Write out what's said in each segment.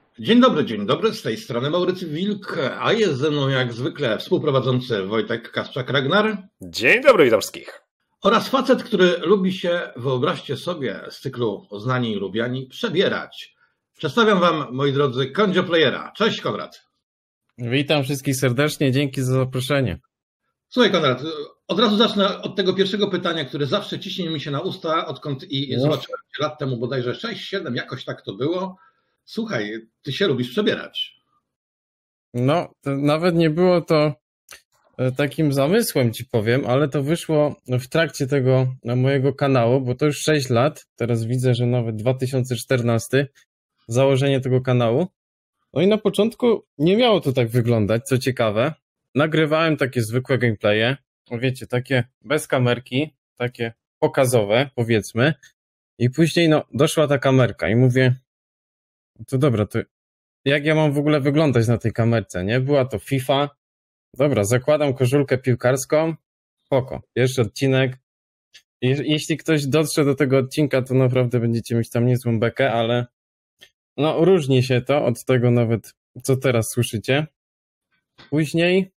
Dzień dobry, z tej strony Maurycy Wilk, a jest ze mną jak zwykle współprowadzący Wojtek Kasprzak-Ragnar. Dzień dobry, witam wszystkich. Oraz facet, który lubi się, wyobraźcie sobie, z cyklu Znani i Lubiani, przebierać. Przedstawiam wam, moi drodzy, Kondzio Playera. Cześć, Konrad. Witam wszystkich serdecznie, dzięki za zaproszenie. Słuchaj, Konrad, od razu zacznę od tego pierwszego pytania, które zawsze ciśnie mi się na usta, odkąd zobaczyłem cię lat temu bodajże 6-7, jakoś tak to było. Słuchaj, ty się lubisz przebierać. No, to nawet nie było to takim zamysłem, ci powiem, ale to wyszło w trakcie tego mojego kanału, bo to już 6 lat, teraz widzę, że nawet 2014, założenie tego kanału. No i na początku nie miało to tak wyglądać, co ciekawe. Nagrywałem takie zwykłe gameplaye, wiecie, takie bez kamerki, takie pokazowe, powiedzmy. I później doszła ta kamerka i mówię, to dobra, to jak ja mam w ogóle wyglądać na tej kamerce, nie? Była to FIFA. Dobra, zakładam koszulkę piłkarską. Spoko, pierwszy odcinek. Jeśli ktoś dotrze do tego odcinka, to naprawdę będziecie mieć tam niezłą bekę, ale no różni się to od tego nawet, co teraz słyszycie. Później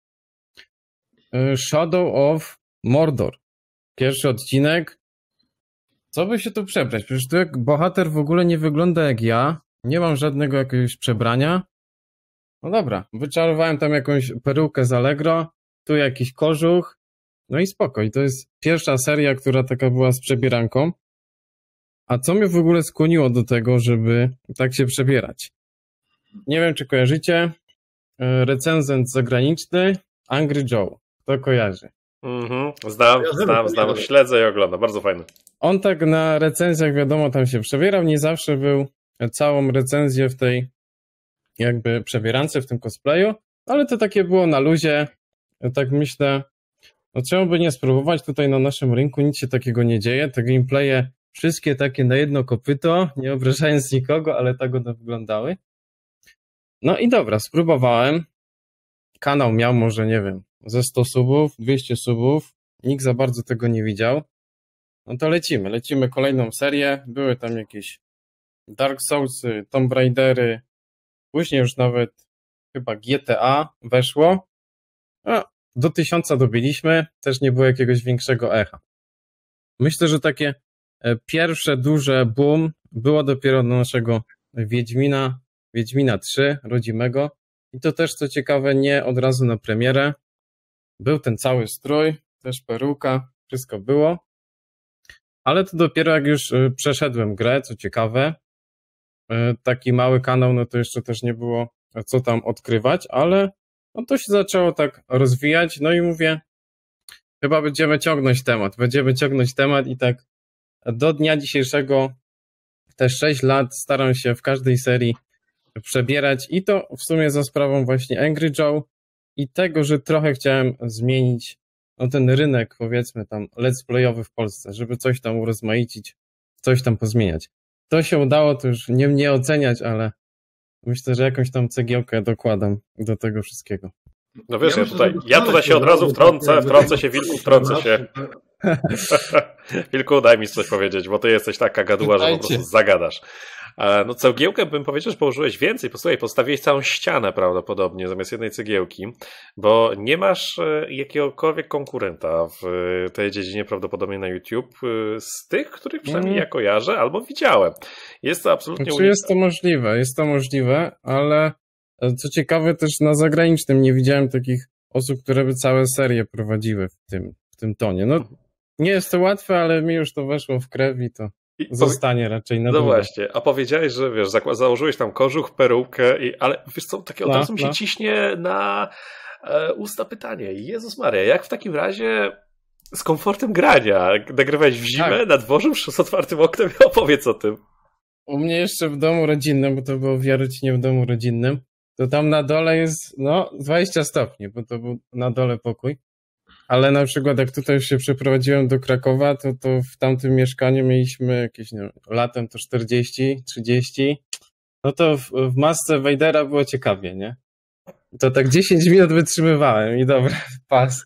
Shadow of Mordor. Pierwszy odcinek. Co by się tu przebrać? Przecież tu jak bohater w ogóle nie wygląda jak ja. Nie mam żadnego jakiegoś przebrania. No dobra, wyczarowałem tam jakąś perukę z Allegro, tu jakiś kożuch, no i spoko. I to jest pierwsza seria, która taka była z przebieranką. A co mnie w ogóle skłoniło do tego, żeby tak się przebierać? Nie wiem, czy kojarzycie, recenzent zagraniczny Angry Joe. Kto kojarzy? Znam, śledzę i oglądam, bardzo fajny. On tak na recenzjach, wiadomo, tam się przebierał, nie zawsze był całą recenzję w tej jakby przebierance, w tym cosplayu, ale to takie było na luzie. Tak myślę, no trzeba by nie spróbować, tutaj na naszym rynku nic się takiego nie dzieje, te gameplaye wszystkie takie na jedno kopyto, nie obrażając nikogo, ale tak one wyglądały. No i dobra, spróbowałem. Kanał miał może, nie wiem, ze 100 subów, 200 subów, nikt za bardzo tego nie widział. No to lecimy kolejną serię, były tam jakieś Dark Soulsy, Tomb Raidery, później już nawet chyba GTA weszło. No, do 1000 dobiliśmy, też nie było jakiegoś większego echa. Myślę, że takie pierwsze duże boom było dopiero do naszego Wiedźmina 3 rodzimego. I to też, co ciekawe, nie od razu na premierę. Był ten cały strój, też peruka, wszystko było. Ale to dopiero jak już przeszedłem grę, co ciekawe. Taki mały kanał, no to jeszcze też nie było co tam odkrywać, ale no to się zaczęło tak rozwijać, no i mówię, chyba będziemy ciągnąć temat i tak do dnia dzisiejszego te 6 lat staram się w każdej serii przebierać i to w sumie za sprawą właśnie Angry Joe i tego, że trochę chciałem zmienić no ten rynek, powiedzmy tam let's playowy w Polsce, żeby coś tam urozmaicić, coś tam pozmieniać. To się udało, to już nie mnie oceniać, ale myślę, że jakąś tam cegiełkę dokładam do tego wszystkiego. No wiesz, ja tutaj się od razu wtrącę się, Wilku, wtrącę się. Wilku, daj mi coś powiedzieć, bo ty jesteś taka gaduła, że po prostu zagadasz. No cegiełkę bym powiedział, że położyłeś więcej. Posłuchaj, postawiłeś całą ścianę prawdopodobnie zamiast jednej cegiełki, bo nie masz jakiegokolwiek konkurenta w tej dziedzinie prawdopodobnie na YouTube z tych, których przynajmniej ja kojarzę albo widziałem. Jest to absolutnie unikatne. Jest to możliwe, ale co ciekawe też na zagranicznym nie widziałem takich osób, które by całe serie prowadziły w tym tonie. No nie jest to łatwe, ale mi już to weszło w krew i to zostanie raczej na długo. No właśnie, a powiedziałeś, że wiesz, założyłeś tam kożuch, perukę, ale wiesz co, takie od razu mi się ciśnie na usta pytanie. Jezus Maria, jak w takim razie z komfortem grania? Nagrywałeś w zimę, na dworzu, z otwartym oknem? Opowiedz o tym. U mnie jeszcze w domu rodzinnym, bo to było w Jarocinie w domu rodzinnym, to tam na dole jest 20 stopni, bo to był na dole pokój. Ale na przykład jak tutaj już się przeprowadziłem do Krakowa, to w tamtym mieszkaniu mieliśmy jakieś, nie wiem, latem to 40, 30. No to w masce Wejdera było ciekawie, nie? To tak 10 minut wytrzymywałem i dobra, pas.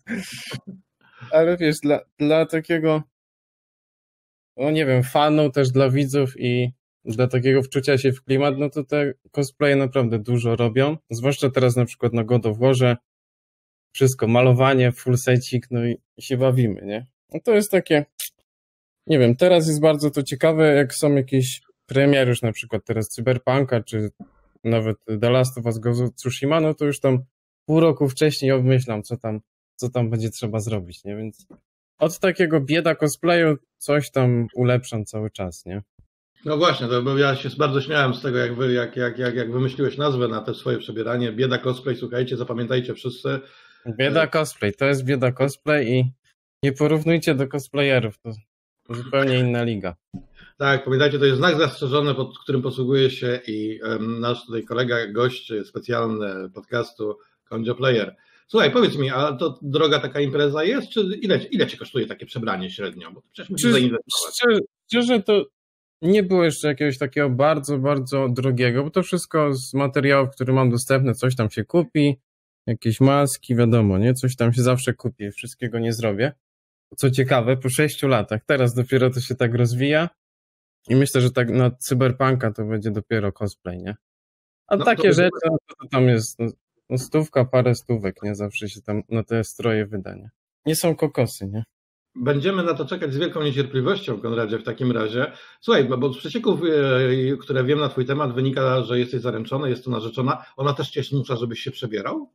Ale wiesz, dla takiego, no nie wiem, fanu też dla widzów i dla takiego wczucia się w klimat, no to te cosplaye naprawdę dużo robią, zwłaszcza teraz na przykład na God of Warze, wszystko, malowanie, full secik, no i się bawimy, nie? No to jest takie, nie wiem, teraz jest bardzo to ciekawe, jak są jakieś premiery już na przykład teraz Cyberpunka, czy nawet The Last of Us Ghost of Tsushima, no to już tam pół roku wcześniej obmyślam, co tam będzie trzeba zrobić, nie? Więc od takiego bieda cosplayu coś tam ulepszam cały czas, nie? No właśnie, bo ja się bardzo śmiałem z tego, jak wymyśliłeś nazwę na te swoje przebieranie. Bieda cosplay, słuchajcie, zapamiętajcie wszyscy. Bieda cosplay, to jest bieda cosplay i nie porównujcie do cosplayerów, to zupełnie inna liga. Tak, pamiętajcie, to jest znak zastrzeżony, pod którym posługuje się i nasz tutaj kolega, gość specjalny podcastu Kondzio Player. Słuchaj, powiedz mi, a to droga taka impreza jest, czy ile ci kosztuje takie przebranie średnio? Bo przecież musisz zainwestować. Szczerze to nie było jeszcze jakiegoś takiego bardzo, bardzo drogiego, bo to wszystko z materiałów, które mam dostępne, coś tam się kupi, jakieś maski, wiadomo, nie? Coś tam się zawsze kupi, wszystkiego nie zrobię. Co ciekawe, po 6 latach, teraz dopiero to się tak rozwija i myślę, że tak na Cyberpunka to będzie dopiero cosplay, nie? A takie rzeczy, to tam jest stówka, parę stówek, nie? Zawsze się tam na te stroje wydania. Nie są kokosy, nie? Będziemy na to czekać z wielką niecierpliwością, Konradzie, w takim razie. Słuchaj, bo z przecieków, które wiem na twój temat, wynika, że jesteś zaręczony, jest to narzeczona. Ona też cię zmusza, żebyś się przebierał?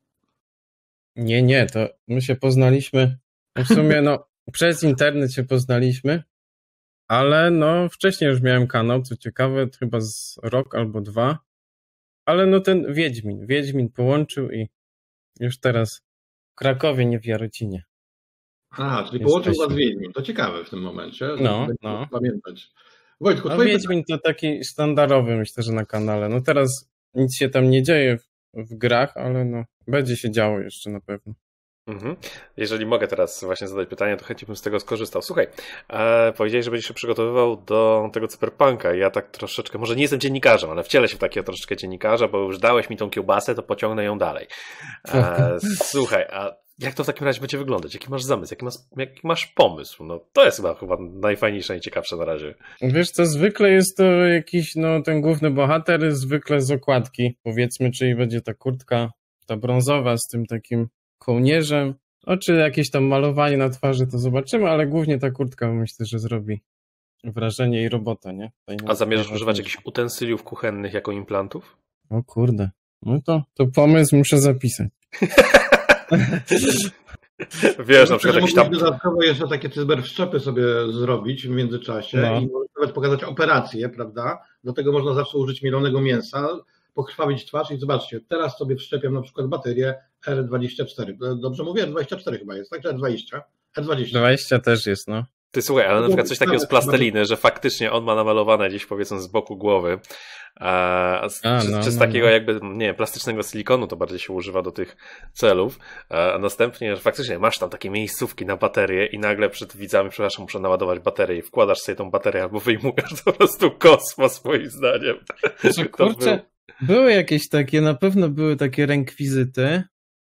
Nie, to my się poznaliśmy, w sumie przez internet się poznaliśmy, ale wcześniej już miałem kanał, co ciekawe, chyba z rok albo 2, ale ten Wiedźmin połączył i już teraz w Krakowie, nie w Jarocinie. A, czyli połączył was Wiedźmin, to ciekawe w tym momencie, pamiętać. Wojtku, Wiedźmin to taki standardowy, myślę, że na kanale. Teraz nic się tam nie dzieje w grach, ale będzie się działo jeszcze na pewno. Jeżeli mogę teraz właśnie zadać pytanie, to chętnie bym z tego skorzystał. Słuchaj, powiedziałeś, że będziesz się przygotowywał do tego Cyberpunka. Ja tak troszeczkę, może nie jestem dziennikarzem, ale wcielę się w takiego troszeczkę dziennikarza, bo już dałeś mi tą kiełbasę, to pociągnę ją dalej. Słuchaj, a jak to w takim razie będzie wyglądać? Jaki masz zamysł? Jaki masz pomysł? To jest chyba najfajniejsze i ciekawsze na razie. Wiesz co, zwykle jest to jakiś, ten główny bohater, zwykle z okładki, powiedzmy, czyli będzie ta kurtka, ta brązowa z tym takim kołnierzem, czy jakieś tam malowanie na twarzy, to zobaczymy, ale głównie ta kurtka myślę, że zrobi wrażenie i robota, nie? A zamierzasz używać jakichś utensyliów kuchennych jako implantów? O kurde, to pomysł muszę zapisać. Wiesz, na przykład jakiś tam... Dodatkowo jeszcze takie cyberwszczepy sobie zrobić w międzyczasie i nawet pokazać operację, prawda? Do tego można zawsze użyć mielonego mięsa, pokrwawić twarz i zobaczcie, teraz sobie wszczepiam na przykład baterię R24. Dobrze mówię? R24 chyba jest, tak? Czy R20? R20. 20 też jest, Ty słuchaj, ale na przykład coś takiego z plasteliny, że faktycznie on ma namalowane gdzieś powiedzmy z boku głowy, czy z takiego jakby, nie wiem, plastycznego silikonu, to bardziej się używa do tych celów, a następnie, że faktycznie masz tam takie miejscówki na baterię i nagle przed widzami, przepraszam, muszę naładować baterię i wkładasz sobie tą baterię albo wyjmujesz, to po prostu kosmos moim zdaniem. Kurczę, były jakieś takie, na pewno były takie rekwizyty,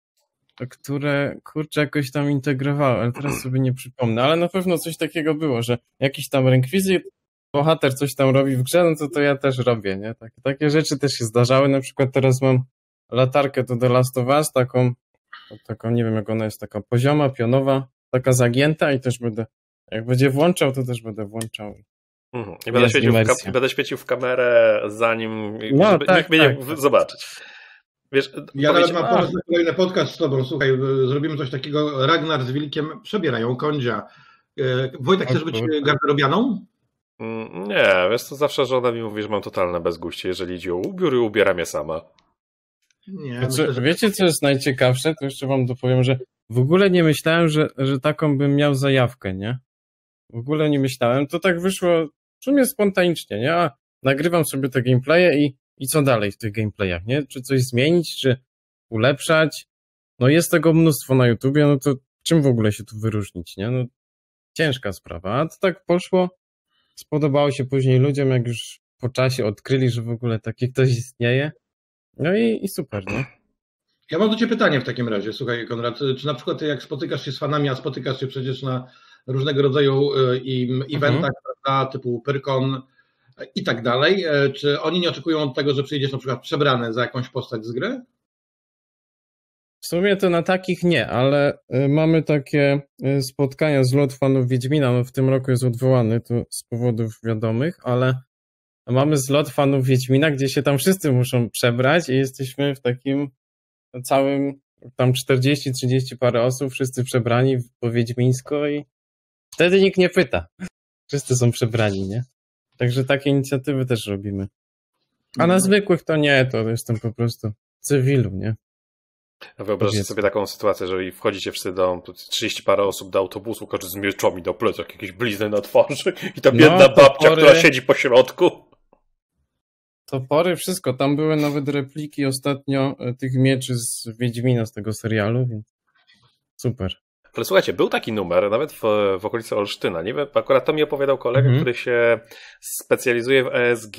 które, kurczę, jakoś tam integrowały, ale teraz sobie nie przypomnę, ale na pewno coś takiego było, że jakiś tam rekwizyt, bohater coś tam robi w grze, to ja też robię, nie? Takie rzeczy też się zdarzały, na przykład teraz mam latarkę do The Last of Us, taką, nie wiem jak ona jest, taka pozioma, pionowa, taka zagięta i też jak będzie włączał, to też będę włączał. I będę świecił w kamerę, zanim nikt mnie nie zobaczyć. Wiesz, ja nawet mam pomysł na kolejny podcast z tobą. Słuchaj, zrobimy coś takiego. Ragnar z Wilkiem przebierają Kondzia. Wojtek, chcesz być garderobianą? Nie, wiesz to zawsze żona mi mówi, że mam totalne bezguście, jeżeli idzie o ubiór i ubiera mnie sama. Nie, wiecie, co jest najciekawsze? To jeszcze wam dopowiem, że w ogóle nie myślałem, że taką bym miał zajawkę, nie? W ogóle nie myślałem. To tak wyszło w sumie spontanicznie, nie? A nagrywam sobie te gameplaye i co dalej w tych gameplayach, nie? Czy coś zmienić, czy ulepszać? Jest tego mnóstwo na YouTubie, to czym w ogóle się tu wyróżnić, nie? Ciężka sprawa. A to tak poszło, spodobało się później ludziom, jak już po czasie odkryli, że w ogóle taki ktoś istnieje. I super, nie? Ja mam do ciebie pytanie w takim razie, słuchaj Konrad, czy na przykład jak spotykasz się z fanami, a spotykasz się przecież na różnego rodzaju eventach, prawda, typu Pyrkon, i tak dalej. Czy oni nie oczekują od tego, że przyjdziesz na przykład przebrany za jakąś postać z gry? W sumie to na takich nie, ale mamy takie spotkania z lot fanów Wiedźmina, no w tym roku jest odwołany to z powodów wiadomych, ale mamy zlot fanów Wiedźmina, gdzie się tam wszyscy muszą przebrać i jesteśmy w takim całym, tam 40-30 parę osób, wszyscy przebrani po wiedźmińsko i wtedy nikt nie pyta. Wszyscy są przebrani, nie? Także takie inicjatywy też robimy. A na zwykłych to nie, to jestem po prostu cywilu, nie? A wyobraźcie sobie taką sytuację, że wchodzicie wszyscy do 30 parę osób do autobusu, każdy z mieczami do plecach, jakieś blizny na twarzy i ta biedna babcia, która siedzi po środku. Topory, wszystko. Tam były nawet repliki ostatnio tych mieczy z Wiedźmina, z tego serialu, więc super. Ale słuchajcie, był taki numer, nawet w okolicy Olsztyna, nie wiem, akurat to mi opowiadał kolega, który się specjalizuje w ESG.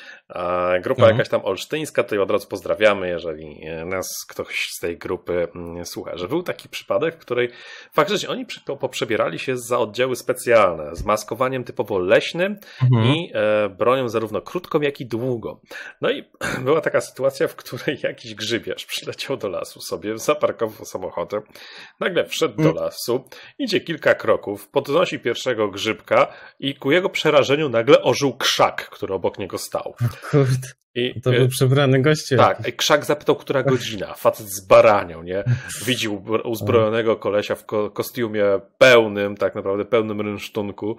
Grupa jakaś tam olsztyńska, to od razu pozdrawiamy, jeżeli nas ktoś z tej grupy słucha, że był taki przypadek, w której faktycznie oni poprzebierali się za oddziały specjalne, z maskowaniem typowo leśnym i bronią zarówno krótką, jak i długą. No i była taka sytuacja, w której jakiś grzybiarz przyleciał do lasu sobie, zaparkował samochodem, nagle wszedł do lasu, idzie kilka kroków, podnosi pierwszego grzybka i ku jego przerażeniu nagle ożył krzak, który obok niego stał. Kurde, to był przebrany goście. Tak, krzak zapytał, która godzina. Facet zbaraniał, nie? Widzi uzbrojonego kolesia w kostiumie pełnym, tak naprawdę pełnym rynsztunku,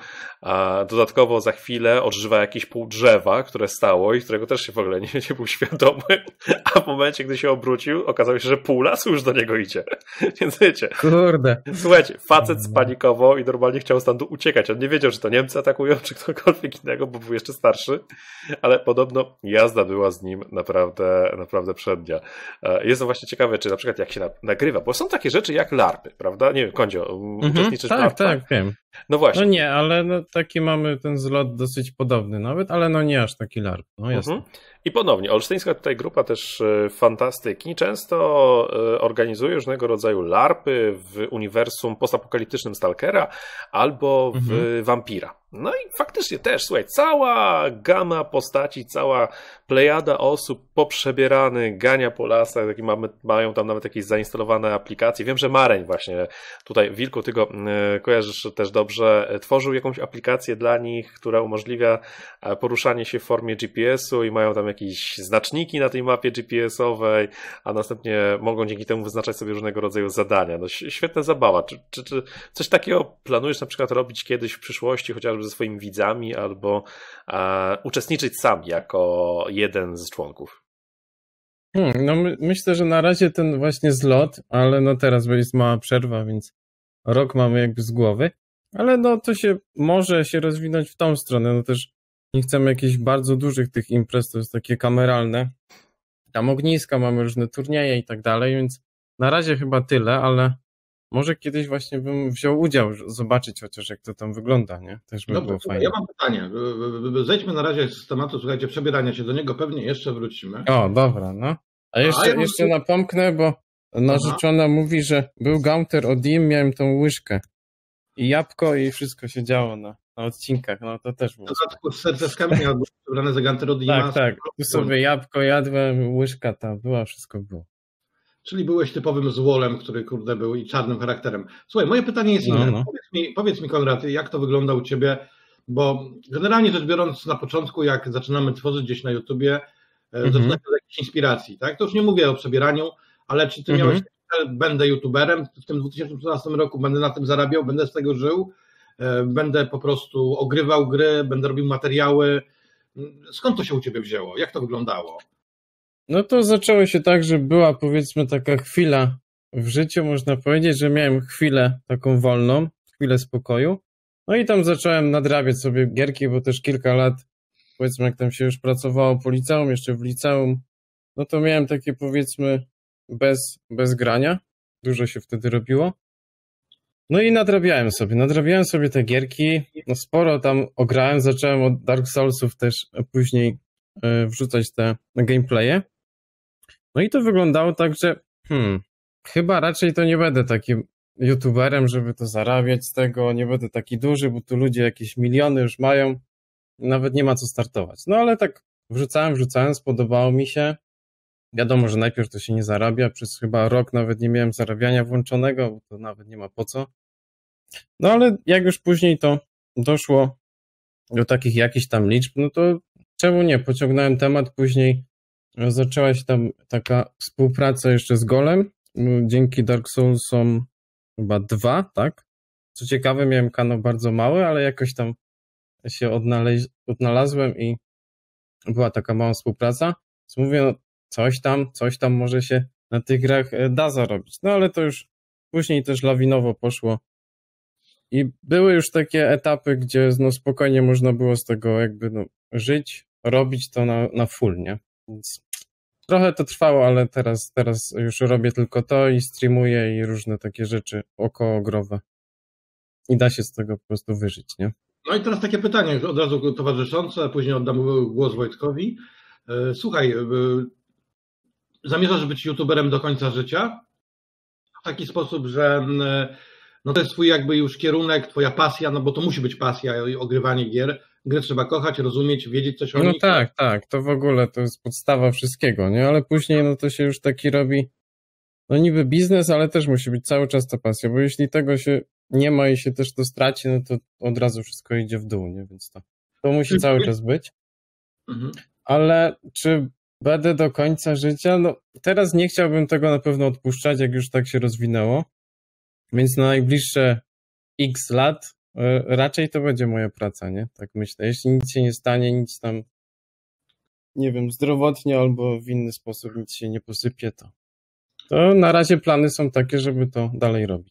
a dodatkowo za chwilę odżywa jakieś pół drzewa, które stało i którego też się w ogóle nie był świadomy, a w momencie, gdy się obrócił, okazało się, że pół lasu już do niego idzie. Więc wiecie. Kurde. Słuchajcie, facet spanikował i normalnie chciał stamtąd uciekać. On nie wiedział, czy to Niemcy atakują, czy ktokolwiek innego, bo był jeszcze starszy, ale podobno jazda była z nim naprawdę przednia. Jestem właśnie ciekawy, czy na przykład jak się nagrywa, bo są takie rzeczy jak larpy, prawda? Nie wiem, Kondzio, uczestniczysz w larpach? Tak, wiem. No właśnie. No nie, ale no taki mamy ten zlot dosyć podobny nawet, ale no nie aż taki larp. No jasne. I ponownie, olsztyńska tutaj grupa też fantastyki często organizuje różnego rodzaju larpy w uniwersum postapokaliptycznym Stalkera albo w Vampira. No i faktycznie też, słuchaj, cała gama postaci, cała plejada osób poprzebieranych, gania po lasach, mają tam nawet jakieś zainstalowane aplikacje. Wiem, że Mareń właśnie tutaj, Wilku, ty go kojarzysz też dobrze, tworzył jakąś aplikację dla nich, która umożliwia poruszanie się w formie GPS-u i mają tam jakieś znaczniki na tej mapie GPS-owej, a następnie mogą dzięki temu wyznaczać sobie różnego rodzaju zadania. No świetna zabawa. Czy coś takiego planujesz na przykład robić kiedyś w przyszłości, chociażby ze swoimi widzami, albo uczestniczyć sam jako jeden z członków? No myślę, że na razie ten właśnie zlot, ale no teraz jest mała przerwa, więc rok mamy jakby z głowy, ale no to się może się rozwinąć w tą stronę, no też nie chcemy jakichś bardzo dużych tych imprez, to jest takie kameralne, tam ogniska, mamy różne turnieje i tak dalej, więc na razie chyba tyle, ale może kiedyś właśnie bym wziął udział, zobaczyć chociaż jak to tam wygląda, nie? Też by było fajnie. Ja mam pytanie, zejdźmy na razie z tematu, słuchajcie, przebierania się, do niego pewnie jeszcze wrócimy. O, dobra, no. A jeszcze napomknę, bo narzeczona mówi, że był Gaunter Odim, miałem tą łyżkę i jabłko i wszystko się działo na odcinkach, no to też było. W dodatku z serceskami albo przebrane za Gaunter Odima. Tak, tu sobie jabłko jadłem, łyżka ta była, wszystko było. Czyli byłeś typowym złolem, który kurde był i czarnym charakterem. Słuchaj, moje pytanie jest inne. No. Powiedz mi, Konrad, jak to wygląda u ciebie, bo generalnie rzecz biorąc na początku, jak zaczynamy tworzyć gdzieś na YouTubie, zaczynamy od jakiejś inspiracji, tak? To już nie mówię o przebieraniu, ale czy ty miałeś, będę YouTuberem, w tym 2014 roku będę na tym zarabiał, będę z tego żył, będę po prostu ogrywał gry, będę robił materiały. Skąd to się u ciebie wzięło? Jak to wyglądało? No to zaczęło się tak, że była powiedzmy taka chwila w życiu, można powiedzieć, że miałem chwilę taką wolną, chwilę spokoju. No i tam zacząłem nadrabiać sobie gierki, bo też kilka lat, powiedzmy jak tam się już pracowało po liceum, jeszcze w liceum, no to miałem takie powiedzmy bez grania, dużo się wtedy robiło. No i nadrabiałem sobie te gierki, no sporo tam ograłem, zacząłem od Dark Soulsów też później wrzucać te gameplaye. No i to wyglądało tak, że chyba raczej to nie będę takim youtuberem, żeby to zarabiać z tego, nie będę taki duży, bo tu ludzie jakieś miliony już mają, nawet nie ma co startować. No ale tak wrzucałem, spodobało mi się. Wiadomo, że najpierw to się nie zarabia, przez chyba rok nawet nie miałem zarabiania włączonego, bo to nawet nie ma po co. No ale jak już później to doszło do takich jakichś tam liczb, no to czemu nie? Pociągnąłem temat, później zaczęła się tam taka współpraca jeszcze z Golem, dzięki Dark Soulsom chyba 2, tak? Co ciekawe, miałem kanał bardzo mały, ale jakoś tam się odnalazłem i była taka mała współpraca. Więc mówię, no, coś tam może się na tych grach da zarobić. No ale to już później też lawinowo poszło. I były już takie etapy, gdzie no spokojnie można było z tego jakby no, żyć, robić to na full, nie? Więc trochę to trwało, ale teraz już robię tylko to i streamuję i różne takie rzeczy okołogrowe. I da się z tego po prostu wyżyć, nie? No i teraz takie pytanie od razu towarzyszące, a później oddam głos Wojtkowi. Słuchaj, zamierzasz być youtuberem do końca życia? W taki sposób, że no to jest twój jakby już kierunek, twoja pasja, no bo to musi być pasja, ogrywanie gier. Grę trzeba kochać, rozumieć, wiedzieć coś o nich. No tak, to w ogóle to jest podstawa wszystkiego, nie? Ale później no to się już taki robi, no niby biznes, ale też musi być cały czas ta pasja, bo jeśli tego się nie ma i się też to straci, no to od razu wszystko idzie w dół, nie? Więc to musi cały czas być. Mhm. Ale czy będę do końca życia? No teraz nie chciałbym tego na pewno odpuszczać, jak już tak się rozwinęło. Więc na najbliższe x lat raczej to będzie moja praca, nie? Tak myślę. Jeśli nic się nie stanie, nic tam, nie wiem, zdrowotnie albo w inny sposób nic się nie posypie, to na razie plany są takie, żeby to dalej robić.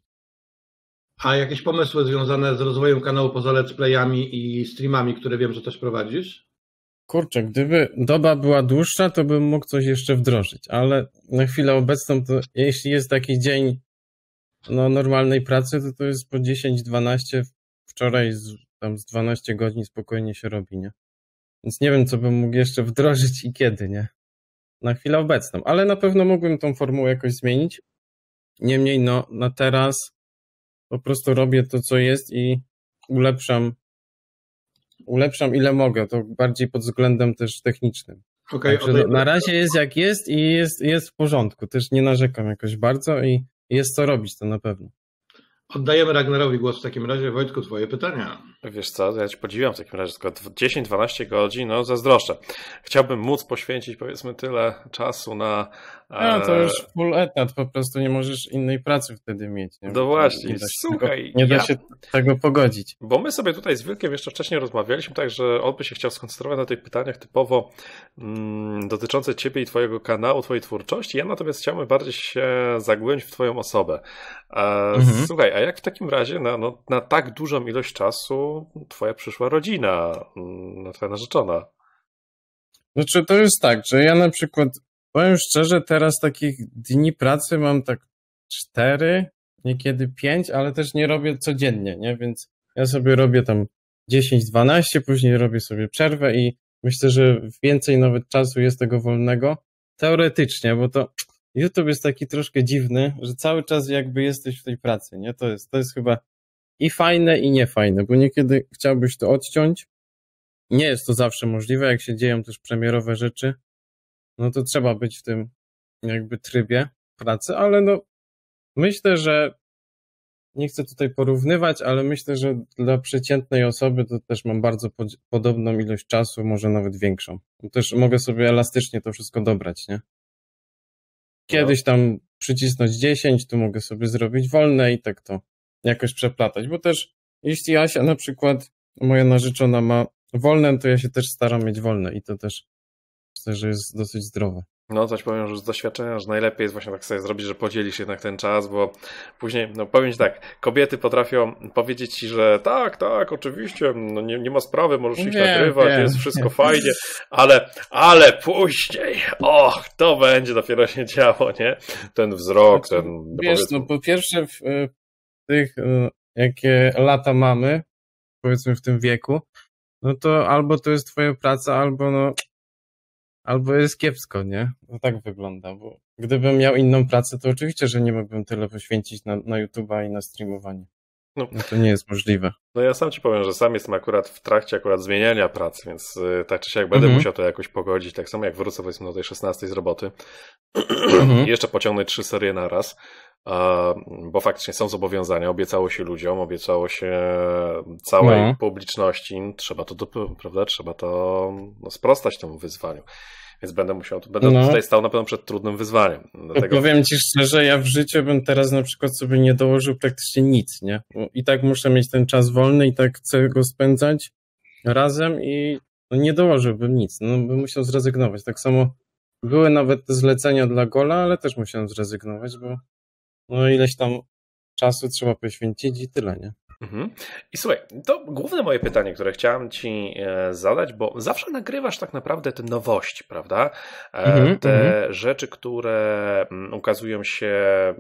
A jakieś pomysły związane z rozwojem kanału poza let's playami i streamami, które wiem, że też prowadzisz? Kurczę, gdyby doba była dłuższa, to bym mógł coś jeszcze wdrożyć, ale na chwilę obecną to jeśli jest taki dzień normalnej pracy, to jest po 10-12, wczoraj tam z 12 godzin spokojnie się robi, nie? Więc nie wiem, co bym mógł jeszcze wdrożyć i kiedy, nie? Na chwilę obecną, ale na pewno mógłbym tą formułę jakoś zmienić. Niemniej, na teraz po prostu robię to, co jest i ulepszam ile mogę, to bardziej pod względem też technicznym. Okay, Także na razie jest jak jest i jest w porządku. Też nie narzekam jakoś bardzo i jest co robić, to na pewno. Oddajemy Ragnarowi głos w takim razie. Wojtku, twoje pytania. Wiesz co, ja ci podziwiam w takim razie, tylko 10-12 godzin, no zazdroszczę. Chciałbym móc poświęcić powiedzmy tyle czasu na... to już full etat, po prostu nie możesz innej pracy wtedy mieć. Nie? No właśnie, słuchaj. Nie da się tego pogodzić. Bo my sobie tutaj z Wilkiem jeszcze wcześniej rozmawialiśmy, tak, że on by się chciał skoncentrować na tych pytaniach typowo dotyczących ciebie i twojego kanału, twojej twórczości. Ja natomiast chciałbym bardziej się zagłębić w twoją osobę. Słuchaj, a jak w takim razie na tak dużą ilość czasu twoja przyszła rodzina, twoja narzeczona? Znaczy to jest tak, że ja na przykład, powiem szczerze, teraz takich dni pracy mam tak 4, niekiedy 5, ale też nie robię codziennie, nie? Więc ja sobie robię tam 10-12, później robię sobie przerwę i myślę, że więcej nawet czasu jest tego wolnego. Teoretycznie, bo to YouTube jest taki troszkę dziwny, że cały czas jakby jesteś w tej pracy, nie? To jest chyba i fajne, i niefajne, bo niekiedy chciałbyś to odciąć. Nie jest to zawsze możliwe, jak się dzieją też premierowe rzeczy, no to trzeba być w tym jakby trybie pracy, ale myślę, że nie chcę tutaj porównywać, ale myślę, że dla przeciętnej osoby to też mam bardzo podobną ilość czasu, może nawet większą. Też mogę sobie elastycznie to wszystko dobrać, nie? Kiedyś tam przycisnąć 10, tu mogę sobie zrobić wolne i tak to jakoś przeplatać, bo też jeśli Asia na przykład, moja narzeczona ma wolne, to ja się też staram mieć wolne i to też myślę, że jest dosyć zdrowe. No coś powiem już z doświadczenia, że najlepiej jest właśnie tak sobie zrobić, że podzielisz jednak ten czas, bo później, powiem ci tak, kobiety potrafią powiedzieć ci, że tak, oczywiście, nie ma sprawy, możesz iść nagrywać, jest wszystko fajnie, ale później, to będzie dopiero się działo, nie? Ten wzrok, ten... Wiesz, po pierwsze w tych, jakie lata mamy, powiedzmy w tym wieku, no to albo to jest twoja praca, albo jest kiepsko, nie? No tak wygląda, bo gdybym miał inną pracę, to oczywiście, że nie mógłbym tyle poświęcić na YouTube'a i na streamowanie. No to nie jest możliwe. No ja sam ci powiem, że sam jestem akurat w trakcie zmieniania pracy, więc tak czy siak będę musiał to jakoś pogodzić, tak samo jak wrócę powiedzmy do tej 16 z roboty. I jeszcze pociągnąć 3 serie na raz, bo faktycznie są zobowiązania, obiecało się ludziom, obiecało się całej publiczności, trzeba to, prawda, trzeba to sprostać temu wyzwaniu. Więc będę tutaj stał na pewno przed trudnym wyzwaniem. Dlatego... Powiem ci szczerze, ja w życiu bym teraz na przykład sobie nie dołożył praktycznie nic, nie? I tak muszę mieć ten czas wolny i tak chcę go spędzać razem i nie dołożyłbym nic, bym musiał zrezygnować. Tak samo były nawet te zlecenia dla Gola, ale też musiałem zrezygnować, bo ileś tam czasu trzeba poświęcić i tyle, nie? I słuchaj, to główne moje pytanie, które chciałem ci zadać, bo zawsze nagrywasz tak naprawdę te nowości, prawda? Te rzeczy, które ukazują się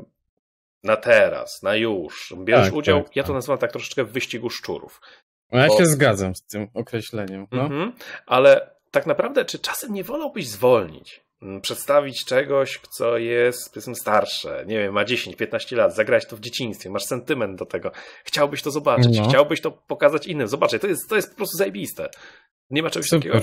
na teraz, na już. Bierzesz udział, ja to nazywam tak troszeczkę w wyścigu szczurów. Ja się zgadzam z tym określeniem. Ale tak naprawdę, czy czasem nie wolałbyś zwolnić? Przedstawić czegoś, co jest, powiedzmy, starsze, nie wiem, ma 10-15 lat, zagrać to w dzieciństwie, masz sentyment do tego, chciałbyś to zobaczyć, chciałbyś to pokazać innym. Zobaczcie, to jest po prostu zajebiste. Nie ma czegoś takiego.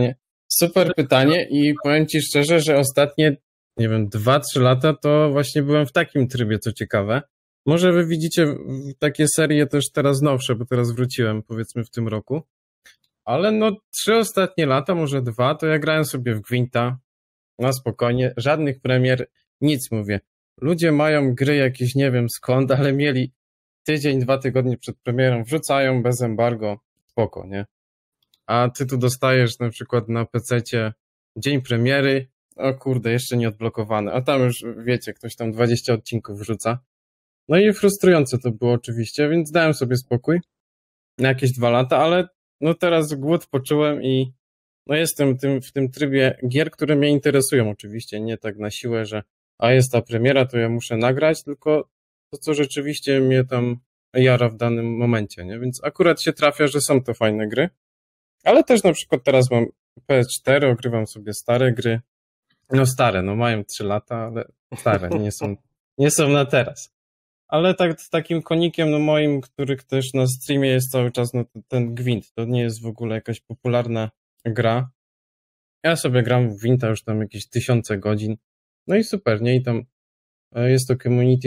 Super pytanie i powiem ci szczerze, że ostatnie, nie wiem, 2-3 lata to właśnie byłem w takim trybie, co ciekawe. Może wy widzicie takie serie też teraz nowsze, bo teraz wróciłem, powiedzmy, w tym roku. Ale 3 ostatnie lata, może 2, to ja grałem sobie w Gwinta, na spokojnie, żadnych premier, nic mówię. Ludzie mają gry jakieś, nie wiem skąd, ale mieli tydzień, 2 tygodnie przed premierą, wrzucają bez embargo, spoko, nie? A ty tu dostajesz na przykład na PC-cie dzień premiery, o kurde, jeszcze nie odblokowany, a tam już, wiecie, ktoś tam 20 odcinków wrzuca. No i frustrujące to było oczywiście, więc dałem sobie spokój na jakieś 2 lata, ale teraz głód poczułem i jestem w tym trybie gier, które mnie interesują oczywiście, nie tak na siłę, że jest ta premiera, to ja muszę nagrać, tylko to, co rzeczywiście mnie tam jara w danym momencie, nie? Więc akurat się trafia, że są to fajne gry, ale też na przykład teraz mam PS4, ogrywam sobie stare gry, stare, mają 3 lata, ale stare, nie są na teraz. Ale tak z takim konikiem moim, który też na streamie jest cały czas, ten Gwint, to nie jest w ogóle jakaś popularna gra. Ja sobie gram w Gwinta już tam jakieś 1000 godzin. No i super, nie? I tam jest to community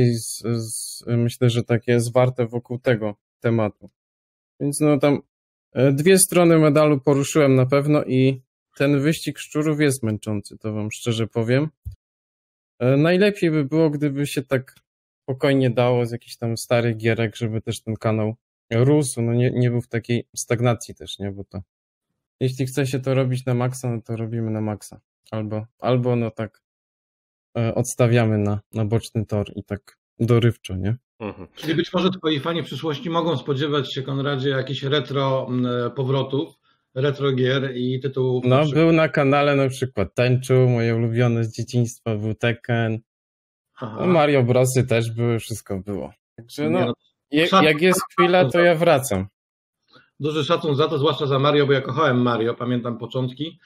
myślę, że takie zwarte wokół tego tematu. Więc tam 2 strony medalu poruszyłem na pewno i ten wyścig szczurów jest męczący, to wam szczerze powiem. Najlepiej by było, gdyby się tak spokojnie dało z jakichś tam starych gierek, żeby też ten kanał rósł, nie był w takiej stagnacji też, nie? Bo to jeśli chce się to robić na maksa, to robimy na maksa. Albo tak odstawiamy na boczny tor i tak dorywczo, nie? Czyli być może twoi fani w przyszłości mogą spodziewać się, Konradzie, jakichś retro powrotów, retro gier i tytułów. Był na kanale na przykład Tenchu, moje ulubione z dzieciństwa, był Tekken. Mario Brosy też były, wszystko było. Także jak jest chwila, to ja wracam. Duży szacun za to, zwłaszcza za Mario, bo ja kochałem Mario, pamiętam początki.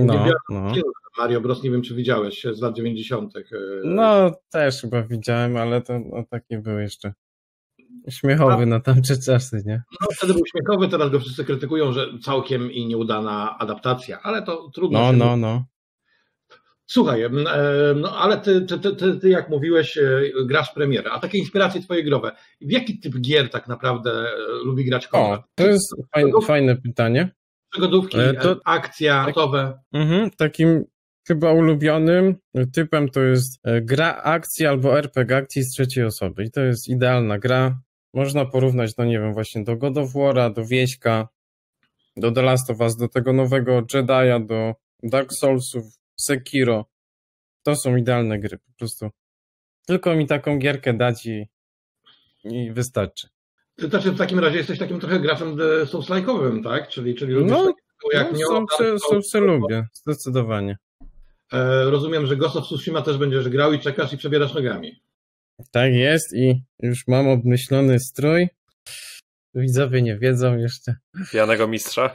Mario Bros, nie wiem, czy widziałeś, z lat 90. Też chyba widziałem, ale to taki był jeszcze śmiechowy na tamte czasy, nie? Wtedy był śmiechowy, teraz go wszyscy krytykują, że całkiem i nieudana adaptacja, ale to trudno. Słuchaj, ale ty jak mówiłeś, grasz premierę, a takie inspiracje twoje growe. W jaki typ gier tak naprawdę lubi grać Konrad? To jest fajne pytanie. Przygodówki, akcja, gotowe. Takim chyba ulubionym typem to jest gra akcji albo RPG akcji z trzeciej osoby i to jest idealna gra. Można porównać, nie wiem, właśnie do God of War'a, do Wieśka, do The Last of Us, do tego nowego Jedi'a, do Dark Soulsów, Sekiro. To są idealne gry, po prostu. Tylko mi taką gierkę dać i wystarczy. Znaczy w takim razie jesteś takim trochę graczem Souls-like'owym, tak? Czyli lubisz jak Soulsy lubię, zdecydowanie. Rozumiem, że Ghost of Tsushima też będziesz grał i czekasz i przebierasz nogami. Tak jest i już mam obmyślony strój. Widzowie nie wiedzą jeszcze. Pijanego mistrza?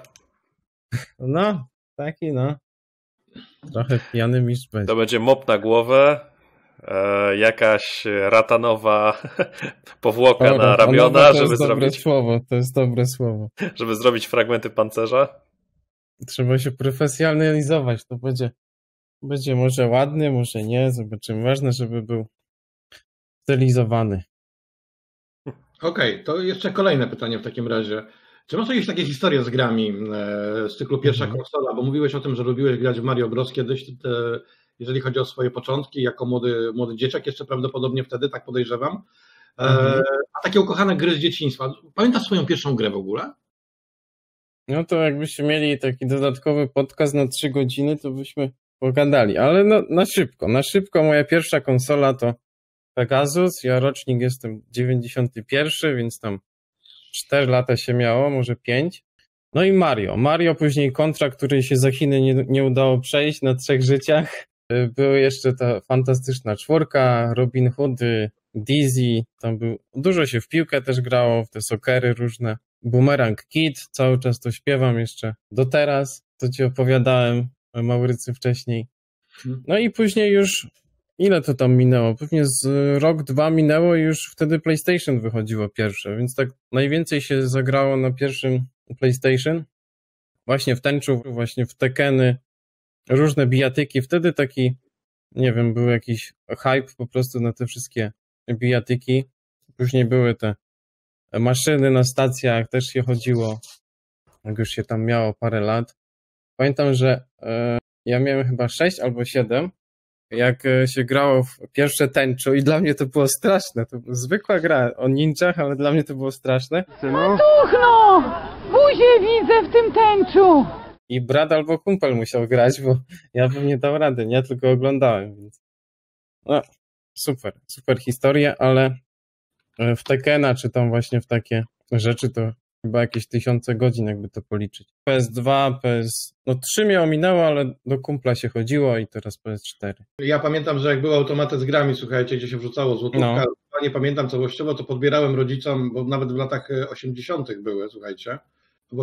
Taki Trochę pijany mistrz będzie. To będzie mop na głowę, jakaś ratanowa powłoka na ramiona, żeby zrobić... To jest dobre słowo. Żeby zrobić fragmenty pancerza? Trzeba się profesjonalizować, to będzie może ładny, może nie, zobaczymy. Ważne, żeby był stylizowany. Okej, to jeszcze kolejne pytanie w takim razie. Czy masz jakieś takie historie z grami z cyklu pierwsza konsola? Bo mówiłeś o tym, że lubiłeś grać w Mario Bros. Kiedyś, jeżeli chodzi o swoje początki, jako młody dzieciak, jeszcze prawdopodobnie wtedy, tak podejrzewam. A takie ukochane gry z dzieciństwa. Pamiętasz swoją pierwszą grę w ogóle? No to jakbyście mieli taki dodatkowy podcast na 3 godziny, to byśmy pogadali. Ale no, na szybko moja pierwsza konsola to Pegasus. Ja rocznik jestem 91, więc tam 4 lata się miało, może 5. No i Mario, później Contra, który się za Chiny nie udało przejść na 3 życiach. Była jeszcze ta fantastyczna 4, Robin Hoody, Dizzy, tam dużo się w piłkę też grało, w te sokery różne. Boomerang Kid, cały czas to śpiewam jeszcze do teraz, to ci opowiadałem, Maurycy, wcześniej. No i później już, ile to tam minęło? Pewnie z rok, 2 minęło i już wtedy PlayStation wychodziło pierwsze, więc tak najwięcej się zagrało na pierwszym PlayStation. Właśnie w Tenchu, właśnie w Tekkeny, różne bijatyki. Wtedy taki, nie wiem, był jakiś hype po prostu na te wszystkie bijatyki. Później były te maszyny na stacjach, też się chodziło, jak już się tam miało parę lat. Pamiętam, że ja miałem chyba 6 albo 7, jak się grało w pierwsze Tenchu i dla mnie to było straszne. To była zwykła gra o ninjach, ale dla mnie to było straszne. Tuchno! Buzię widzę w tym Tenchu! I brat albo kumpel musiał grać, bo ja bym nie dał rady, nie? Tylko oglądałem, więc no, super historia, ale w Tekkena, czy tam właśnie w takie rzeczy, to chyba jakieś 1000 godzin, jakby to policzyć. PS2, no 3 mnie ominęło, ale do kumpla się chodziło i teraz PS4. Ja pamiętam, że jak były automaty z grami, słuchajcie, gdzie się wrzucało złotówka, nie pamiętam całościowo, to podbierałem rodzicom, bo nawet w latach 80. były, słuchajcie. W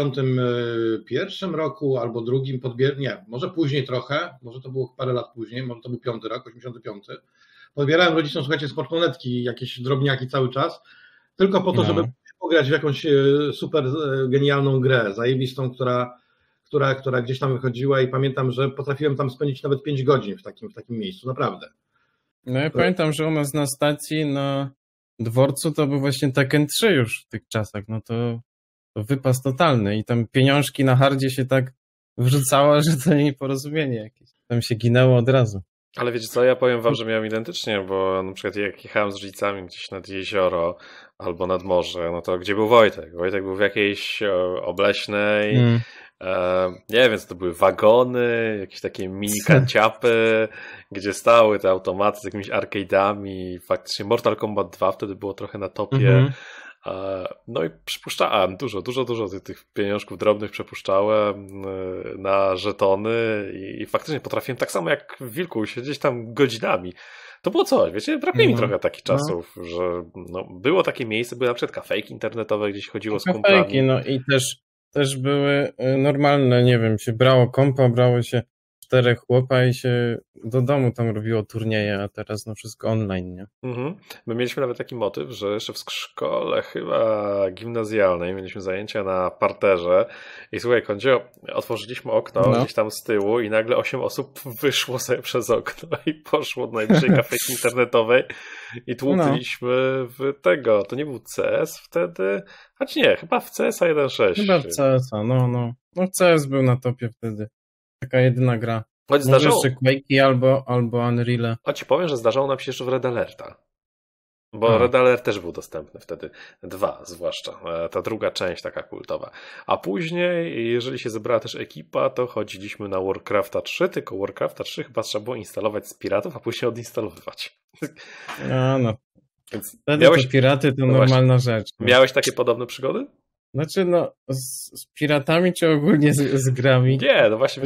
81 roku albo drugim nie, może później trochę, może to było parę lat później, może to był 5. rok, 85. Podbierałem rodzicom, słuchajcie, z portmonetki jakieś drobniaki cały czas, tylko po to, żeby pograć w jakąś super genialną grę, zajebistą, która gdzieś tam wychodziła i pamiętam, że potrafiłem tam spędzić nawet 5 godzin w takim miejscu, naprawdę. No ja pamiętam, że u nas na stacji, na dworcu to był właśnie Tekken 3 już w tych czasach, no to wypas totalny i tam pieniążki na hardzie się tak wrzucało, że to nieporozumienie jakieś. Tam się ginęło od razu. Ale wiecie co, ja powiem wam, że miałem identycznie, bo na przykład jak jechałem z rodzicami gdzieś nad jezioro albo nad morze, no to gdzie był Wojtek? Wojtek był w jakiejś obleśnej, nie wiem, co to były wagony, jakieś takie mini kanciapy, gdzie stały te automaty z jakimiś arcade'ami, faktycznie Mortal Kombat 2 wtedy było trochę na topie. No i przypuszczałem dużo tych pieniążków drobnych przepuszczałem na żetony i faktycznie potrafiłem tak samo jak w Wilku siedzieć tam godzinami. To było coś, wiecie, brakuje mi trochę takich czasów, że było takie miejsce, były na przykład kafejki internetowe, gdzie się chodziło z kumplami. Kafejki, no i też były normalne, nie wiem, się brało kompa, brało się 4 chłopa i się do domu tam robiło turnieje, a teraz no wszystko online, nie? My mieliśmy nawet taki motyw, że jeszcze w szkole chyba gimnazjalnej mieliśmy zajęcia na parterze i słuchaj, Kondzio, otworzyliśmy okno gdzieś tam z tyłu i nagle 8 osób wyszło sobie przez okno i poszło do najbliższej kafejki internetowej i tłukliśmy w tego, to nie był CS wtedy, choć nie, chyba w CS 1.6. Chyba w CS-a, no CS był na topie wtedy. Taka jedyna gra. Choć może jeszcze Quake'i albo Unreal'a. Choć ci powiem, że zdarzało nam się jeszcze w Red Alerta. Bo Red Alert też był dostępny wtedy. 2 zwłaszcza. Ta druga część taka kultowa. A później, jeżeli się zebrała też ekipa, to chodziliśmy na Warcrafta 3, tylko Warcrafta 3 chyba trzeba było instalować z piratów, a później odinstalowywać. No. Więc wtedy to piraty to normalna rzecz. No. Miałeś takie podobne przygody? Znaczy, z piratami, czy ogólnie z grami? Nie, no właśnie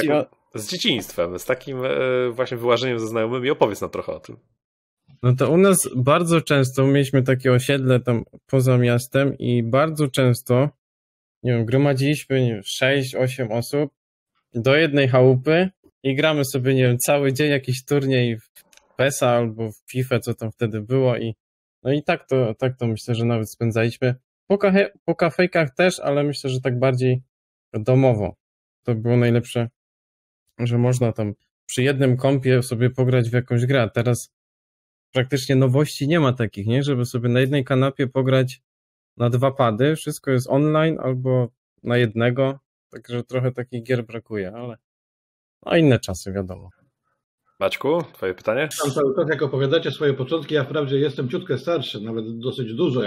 z dzieciństwem, z takim właśnie wyłażeniem ze znajomymi. Opowiedz nam trochę o tym. No to u nas bardzo często mieliśmy takie osiedle tam poza miastem i bardzo często, nie wiem, gromadziliśmy 6-8 osób do jednej chałupy i gramy sobie, nie wiem, cały dzień jakiś turniej w PESa albo w FIFA, co tam wtedy było no i tak to myślę, że nawet spędzaliśmy. Po kafejkach też, ale myślę, że tak bardziej domowo. To było najlepsze, że można tam przy jednym kompie sobie pograć w jakąś grę, a teraz praktycznie nowości nie ma takich, nie? Żeby sobie na jednej kanapie pograć na 2 pady, wszystko jest online albo na jednego, także trochę takich gier brakuje, ale no inne czasy, wiadomo. Maćku, twoje pytanie? Tam cały czas, jak opowiadacie swoje początki, ja wprawdzie jestem ciutkę starszy, nawet dosyć dużo.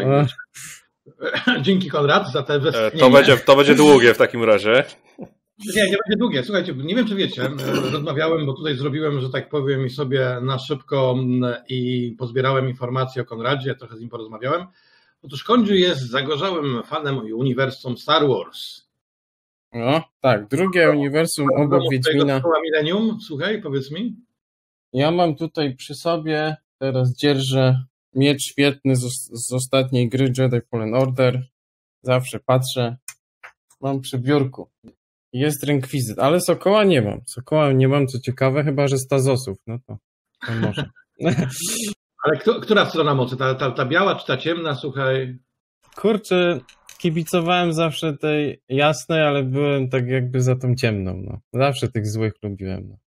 Dzięki Konrad za te westchnienie. To będzie długie w takim razie. Nie będzie długie. Słuchajcie, nie wiem, czy wiecie, rozmawiałem, bo tutaj zrobiłem, że tak powiem, i sobie na szybko i pozbierałem informacje o Konradzie, trochę z nim porozmawiałem. Otóż Kondziu jest zagorzałym fanem uniwersum Star Wars. No, tak, drugie uniwersum obok Wiedźmina. Szkoła Millennium, słuchaj, powiedz mi. Ja mam tutaj przy sobie, teraz dzierżę miecz świetny z ostatniej gry Jedi Fallen Order. Zawsze patrzę. Mam przy biurku. Jest renkwizyt, ale Sokoła nie mam. Sokoła nie mam, co ciekawe, chyba że Stazosów. No to może. Ale która strona mocy? Ta biała czy ta ciemna, słuchaj? Kurczę, kibicowałem zawsze tej jasnej, ale byłem tak jakby za tą ciemną. No. Zawsze tych złych lubiłem. No.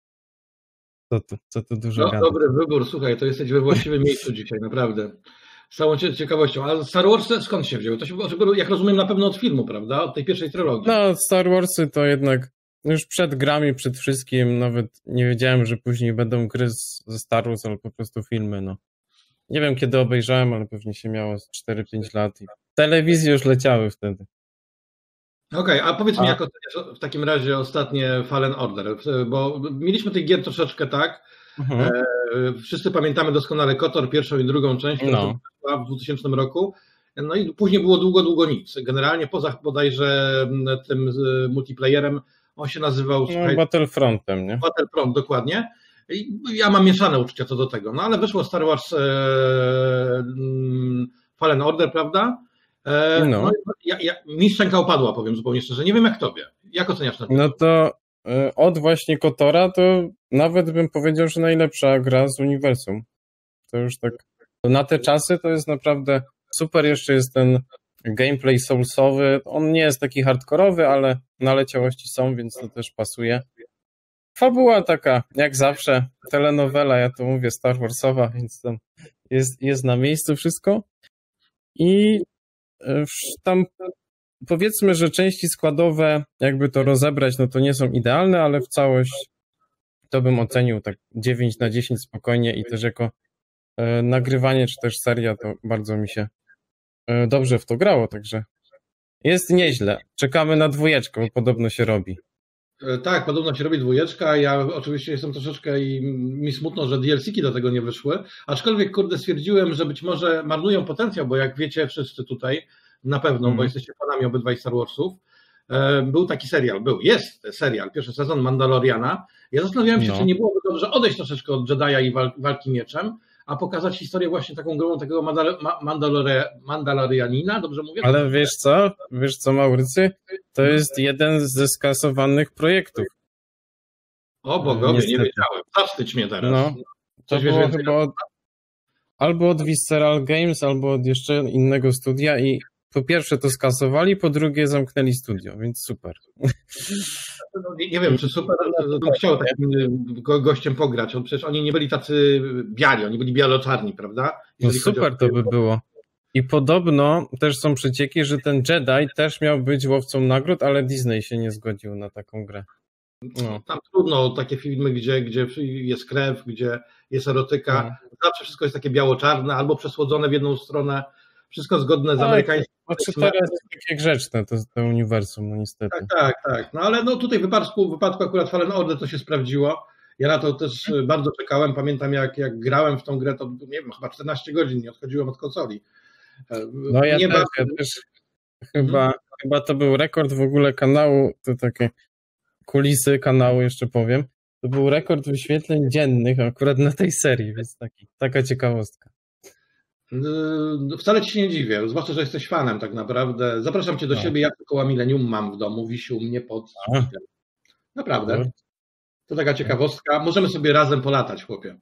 Co to dużo gada. Dobry wybór, słuchaj, to jesteś we właściwym miejscu dzisiaj, naprawdę. Z całą ciekawością. A Star Wars skąd się wzięły? To się, jak rozumiem, na pewno od filmu, prawda? Od tej pierwszej trylogii. No, Star Warsy to jednak już przed grami, przed wszystkim, nawet nie wiedziałem, że później będą gry ze Star Wars, ale po prostu filmy, no. Nie wiem, kiedy obejrzałem, ale pewnie się miało 4-5 lat i telewizje już leciały wtedy. Okej, a powiedz mi, jak oceniasz w takim razie ostatnie Fallen Order, bo mieliśmy tych gier troszeczkę tak, wszyscy pamiętamy doskonale KOTOR, pierwszą i drugą część, która była w 2000 roku, no i później było długo nic. Generalnie poza bodajże tym multiplayerem, on się nazywał... Battlefrontem, nie? Battlefront, dokładnie. I ja mam mieszane uczucia co do tego, no ale wyszło Star Wars Fallen Order, prawda? Mi szczęka opadła, powiem zupełnie szczerze. Nie wiem jak tobie. Jak oceniasz ten? No to od właśnie KOTORa to nawet bym powiedział, że najlepsza gra z uniwersum. To już tak na te czasy to jest naprawdę super. Jeszcze jest ten gameplay soulsowy. On nie jest taki hardkorowy, ale naleciałości są, więc to też pasuje. Fabuła taka, jak zawsze, telenowela, ja to mówię, Star Warsowa, więc tam jest na miejscu wszystko. I tam powiedzmy, że części składowe, jakby to rozebrać, no to nie są idealne, ale w całość to bym ocenił tak 9/10 spokojnie i też jako nagrywanie, czy też seria, to bardzo mi się dobrze w to grało, także jest nieźle. Czekamy na 2, bo podobno się robi. Tak, podobno się robi 2. Ja oczywiście jestem troszeczkę i mi smutno, że DLC-ki do tego nie wyszły. Aczkolwiek, kurde, stwierdziłem, że być może marnują potencjał, bo jak wiecie wszyscy tutaj, na pewno, bo jesteście fanami obydwaj Star Warsów, był taki serial, jest serial, pierwszy sezon Mandaloriana. Ja zastanawiałem się, czy nie byłoby dobrze odejść troszeczkę od Jedi'a i walki mieczem, a pokazać historię właśnie taką grą takiego Mandalorianina, dobrze mówię? Ale wiesz co, Maurycy? To jest jeden ze skasowanych projektów. O bogowie, nie wiedziałem. Zawstydź mnie teraz. No, to było chyba albo od Visceral Games, albo od jeszcze innego studia i po pierwsze to skasowali, po drugie zamknęli studio, więc super. Nie wiem, czy super, bym chciał takim gościem pograć. Przecież oni nie byli tacy biali, oni byli bialo-czarni, prawda? No super to by było. I podobno też są przecieki, że ten Jedi też miał być łowcą nagród, ale Disney się nie zgodził na taką grę. No. Tam trudno, takie filmy, gdzie jest krew, gdzie jest erotyka, zawsze wszystko jest takie biało-czarne albo przesłodzone w jedną stronę, wszystko zgodne z amerykańskim. Znaczy teraz jest takie grzeczne to uniwersum, no niestety. Tak. No ale no tutaj w wypadku akurat Fallen Order to się sprawdziło. Ja na to też bardzo czekałem. Pamiętam jak grałem w tą grę, to nie wiem, chyba 14 godzin nie odchodziłem od konsoli. No ja też chyba to był rekord w ogóle kanału, to takie kulisy kanału jeszcze powiem. To był rekord wyświetleń dziennych akurat na tej serii, więc taka ciekawostka. Wcale ci się nie dziwię, zwłaszcza, że jesteś fanem tak naprawdę. Zapraszam cię do siebie, ja Koła Millennium mam w domu, wisi u mnie pod... Naprawdę. To taka ciekawostka. Możemy sobie razem polatać, chłopie.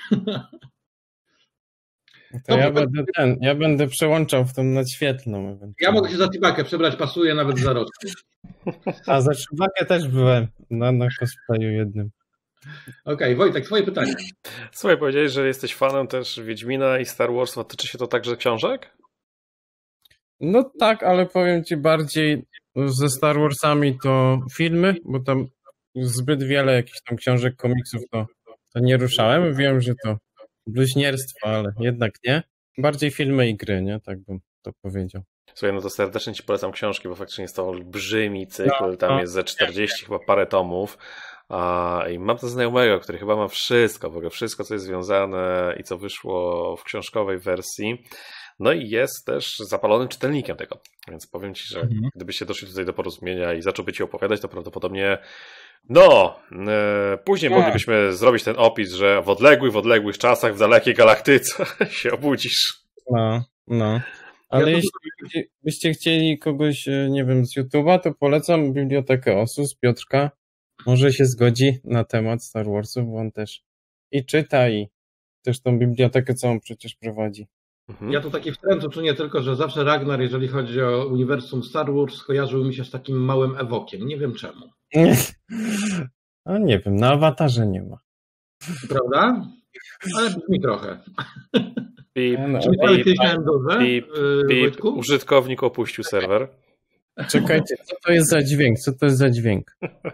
To ja będę przełączał w tą nadświetlną. Ja mogę się za Tibakę przebrać, pasuje nawet za roczkę. A za Chewbacca też byłem na cosplayu jednym. Okej, Wojtek, twoje pytanie. Słuchaj, powiedziałeś, że jesteś fanem też Wiedźmina i Star Warsów. Tyczy się to także książek? No tak, ale powiem ci bardziej ze Star Warsami to filmy, bo tam zbyt wiele jakichś tam książek, komiksów to nie ruszałem. Wiem, że to bluźnierstwo, ale jednak nie. Bardziej filmy i gry, nie? Tak bym to powiedział. Słuchaj, no to serdecznie ci polecam książki, bo faktycznie jest to olbrzymi cykl, tam jest ze 40 chyba parę tomów. I mam to znajomego, który chyba ma wszystko, w ogóle wszystko, co jest związane i co wyszło w książkowej wersji. No i jest też zapalonym czytelnikiem tego. Więc powiem ci, że gdybyście doszli tutaj do porozumienia i zacząłby ci opowiadać, to prawdopodobnie później moglibyśmy zrobić ten opis, że w odległych czasach, w dalekiej galaktyce się obudzisz. No. Ale jeśli byście chcieli kogoś, nie wiem, z YouTube'a, to polecam Bibliotekę Osus, Piotrka. Może się zgodzi na temat Star Warsów, bo on też i czyta, i też tą bibliotekę całą przecież prowadzi. Ja tu taki wtręt uczynię tylko, że zawsze Ragnar, jeżeli chodzi o uniwersum Star Wars, skojarzył mi się z takim małym Ewokiem. Nie wiem czemu. No nie wiem, na Awatarze nie ma. Prawda? Ale brzmi trochę. Użytkownik opuścił serwer. Czekajcie, co to jest za dźwięk? Co to jest za dźwięk?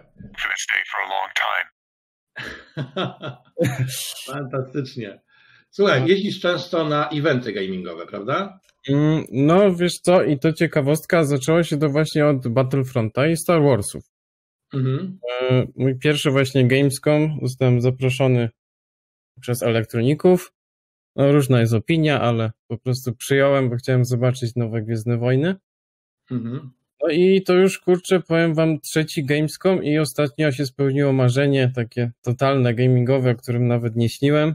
Fantastycznie. Słuchaj, jeździsz często na eventy gamingowe, prawda? No, wiesz co, i to ciekawostka, zaczęło się to właśnie od Battlefronta i Star Warsów. Mój pierwszy właśnie Gamescom, zostałem zaproszony przez elektroników. No, różna jest opinia, ale po prostu przyjąłem, bo chciałem zobaczyć nowe Gwiezdne Wojny. No i to już, kurczę, powiem wam, trzeci Gamescom i ostatnio się spełniło marzenie takie totalne gamingowe, o którym nawet nie śniłem.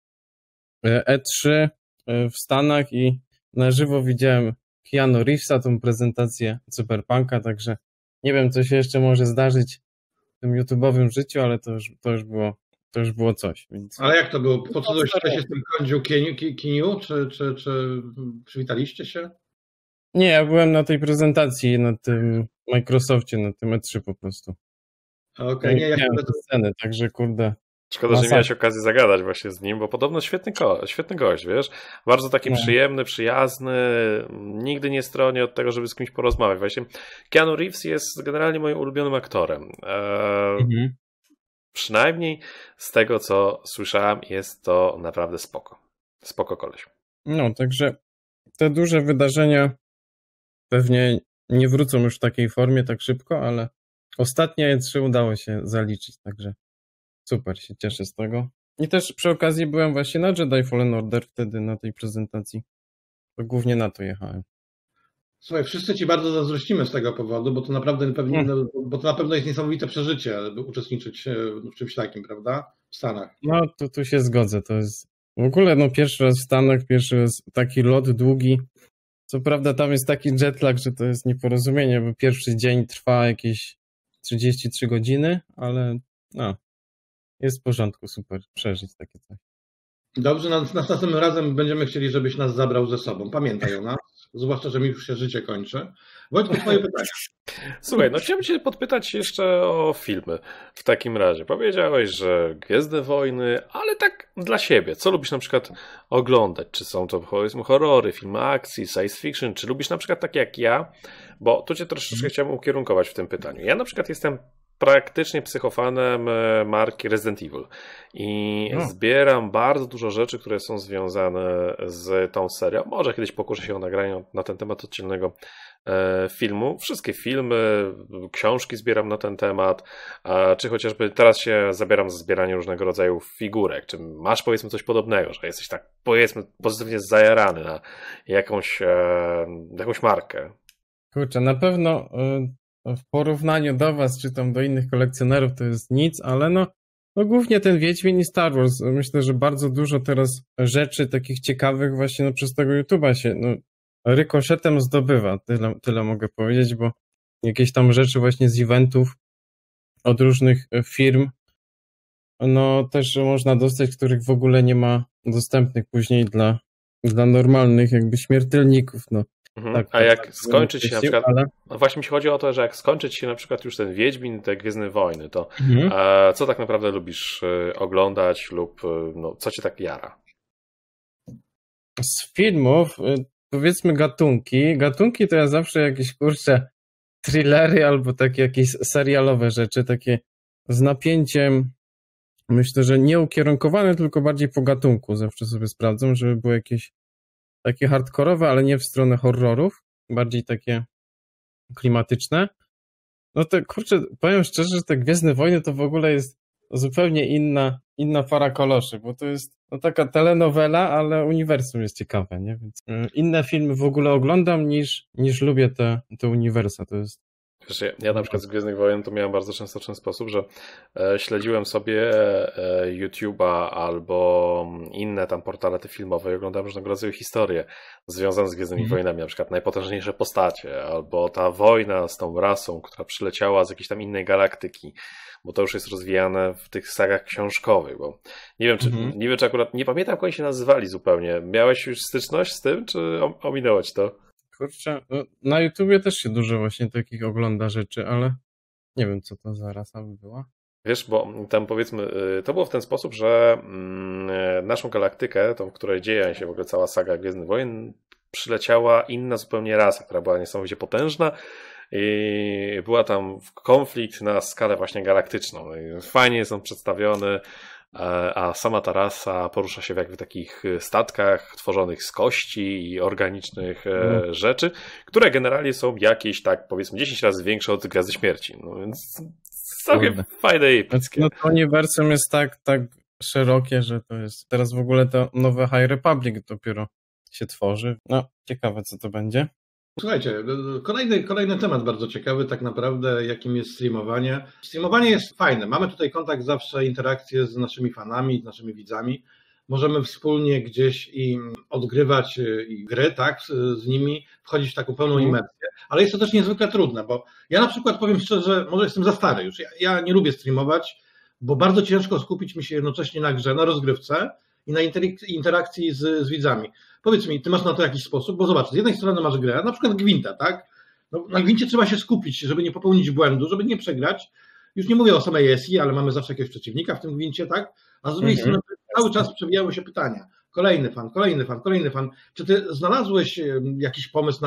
E3 w Stanach i na żywo widziałem Keanu Reevesa, tą prezentację Cyberpunka, także nie wiem, co się jeszcze może zdarzyć w tym YouTube'owym życiu, ale to już było coś. Więc... Ale jak to było? Podszedłeś się z tym kądziu Kiniu, czy przywitaliście się? Nie, ja byłem na tej prezentacji, na tym Microsoftie, na tym E3 po prostu. Okej, nie, jak te sceny, także kurde. Szkoda, że miałeś okazję zagadać właśnie z nim, bo podobno świetny gość, wiesz? Bardzo taki przyjemny, przyjazny, nigdy nie stroni od tego, żeby z kimś porozmawiać. Właśnie Keanu Reeves jest generalnie moim ulubionym aktorem. Przynajmniej z tego, co słyszałem, jest to naprawdę spoko. Spoko koleś. No, także te duże wydarzenia pewnie nie wrócą już w takiej formie tak szybko, ale ostatnie E3 udało się zaliczyć, także super, się cieszę z tego. I też przy okazji byłem właśnie na Jedi Fallen Order wtedy na tej prezentacji. To głównie na to jechałem. Słuchaj, wszyscy ci bardzo zazdrościmy z tego powodu, bo to na pewno jest niesamowite przeżycie, by uczestniczyć w czymś takim, prawda? W Stanach. No, to tu się zgodzę. To jest w ogóle pierwszy raz w Stanach, pierwszy raz taki lot długi. Co prawda tam jest taki jetlag, że to jest nieporozumienie, bo pierwszy dzień trwa jakieś 33 godziny, ale jest w porządku, super przeżyć takie coś. Dobrze, następnym razem będziemy chcieli, żebyś nas zabrał ze sobą. Pamiętaj o nas, zwłaszcza, że mi już się życie kończy. Wojtku, twoje pytanie. Słuchaj, chciałem cię podpytać jeszcze o filmy. W takim razie powiedziałeś, że Gwiezdne Wojny, ale tak dla siebie. Co lubisz na przykład oglądać? Czy są to, powiedzmy, horrory, filmy akcji, science fiction? Czy lubisz na przykład tak jak ja? Bo tu cię troszeczkę chciałem ukierunkować w tym pytaniu. Ja na przykład jestem praktycznie psychofanem marki Resident Evil i zbieram bardzo dużo rzeczy, które są związane z tą serią. Może kiedyś pokuszę się o nagranie na ten temat oddzielnego filmu. Wszystkie filmy, książki zbieram na ten temat, czy chociażby teraz się zabieram za zbieranie różnego rodzaju figurek. Czy masz, powiedzmy, coś podobnego, że jesteś tak, powiedzmy, pozytywnie zajarany na jakąś markę? Kurczę, na pewno w porównaniu do was, czy tam do innych kolekcjonerów, to jest nic, ale no głównie ten Wiedźmin i Star Wars. Myślę, że bardzo dużo teraz rzeczy takich ciekawych właśnie przez tego YouTube'a się rykoszetem zdobywa. Tyle mogę powiedzieć, bo jakieś tam rzeczy właśnie z eventów od różnych firm no też można dostać, których w ogóle nie ma dostępnych później dla normalnych jakby śmiertelników, no. Tak, a jak skończyć się na przykład, no właśnie mi się chodzi o to, że jak skończyć się na przykład już ten Wiedźmin, te Gwiezdne Wojny, to co tak naprawdę lubisz oglądać lub no, co cię tak jara? Z filmów, powiedzmy gatunki to ja zawsze jakieś thrillery albo takie jakieś serialowe rzeczy, takie z napięciem, myślę, że nie ukierunkowane, tylko bardziej po gatunku zawsze sobie sprawdzam, żeby były jakieś takie hardkorowe, ale nie w stronę horrorów, bardziej takie klimatyczne. No to powiem szczerze, że te Gwiezdne Wojny to w ogóle jest zupełnie inna para kaloszy, bo to jest no taka telenowela, ale uniwersum jest ciekawe, nie? Więc inne filmy w ogóle oglądam niż lubię te uniwersa. To jest. Wiesz, ja na przykład z Gwiezdnych Wojen to miałem bardzo często w ten sposób, że śledziłem sobie YouTube'a albo inne tam portale te filmowe i oglądałem różnego rodzaju historie związane z Gwiezdnymi Wojnami, na przykład najpotężniejsze postacie, albo ta wojna z tą rasą, która przyleciała z jakiejś tam innej galaktyki, bo to już jest rozwijane w tych sagach książkowych, bo nie wiem, czy akurat, nie pamiętam, jak oni się nazywali zupełnie. Miałeś już styczność z tym, czy ominąłeś to? Kurczę, na YouTubie też się dużo właśnie takich ogląda rzeczy, ale nie wiem, co to za rasa by była. Wiesz, bo tam powiedzmy, to było w ten sposób, że naszą galaktykę, tą, w której dzieje się w ogóle cała saga Gwiezdnych Wojen, przyleciała inna zupełnie rasa, która była niesamowicie potężna i była tam konflikt na skalę właśnie galaktyczną. Fajnie jest on przedstawiony, a sama ta rasa porusza się w takich statkach tworzonych z kości i organicznych rzeczy, które generalnie są jakieś tak powiedzmy 10 razy większe od Gwiazdy Śmierci. No więc całkiem fajne i epickie. No to uniwersum jest tak szerokie, że to jest teraz w ogóle to nowe High Republic dopiero się tworzy. No ciekawe, co to będzie. Słuchajcie, kolejny temat bardzo ciekawy tak naprawdę, jakim jest streamowanie. Streamowanie jest fajne, mamy tutaj kontakt zawsze, interakcję z naszymi fanami, z naszymi widzami. Możemy wspólnie gdzieś im odgrywać gry, tak, z nimi, wchodzić w taką pełną imersję, ale jest to też niezwykle trudne, bo ja na przykład powiem szczerze, może jestem za stary już, ja nie lubię streamować, bo bardzo ciężko skupić mi się jednocześnie na grze, na rozgrywce i na interakcji z widzami. Powiedz mi, ty masz na to jakiś sposób, bo zobacz, z jednej strony masz grę, na przykład Gwinta, tak? No, na Gwincie trzeba się skupić, żeby nie popełnić błędu, żeby nie przegrać. Już nie mówię o samej ESI, ale mamy zawsze jakiegoś przeciwnika w tym Gwincie, tak? A z drugiej strony cały czas przewijały się pytania. Kolejny fan. Czy ty znalazłeś jakiś pomysł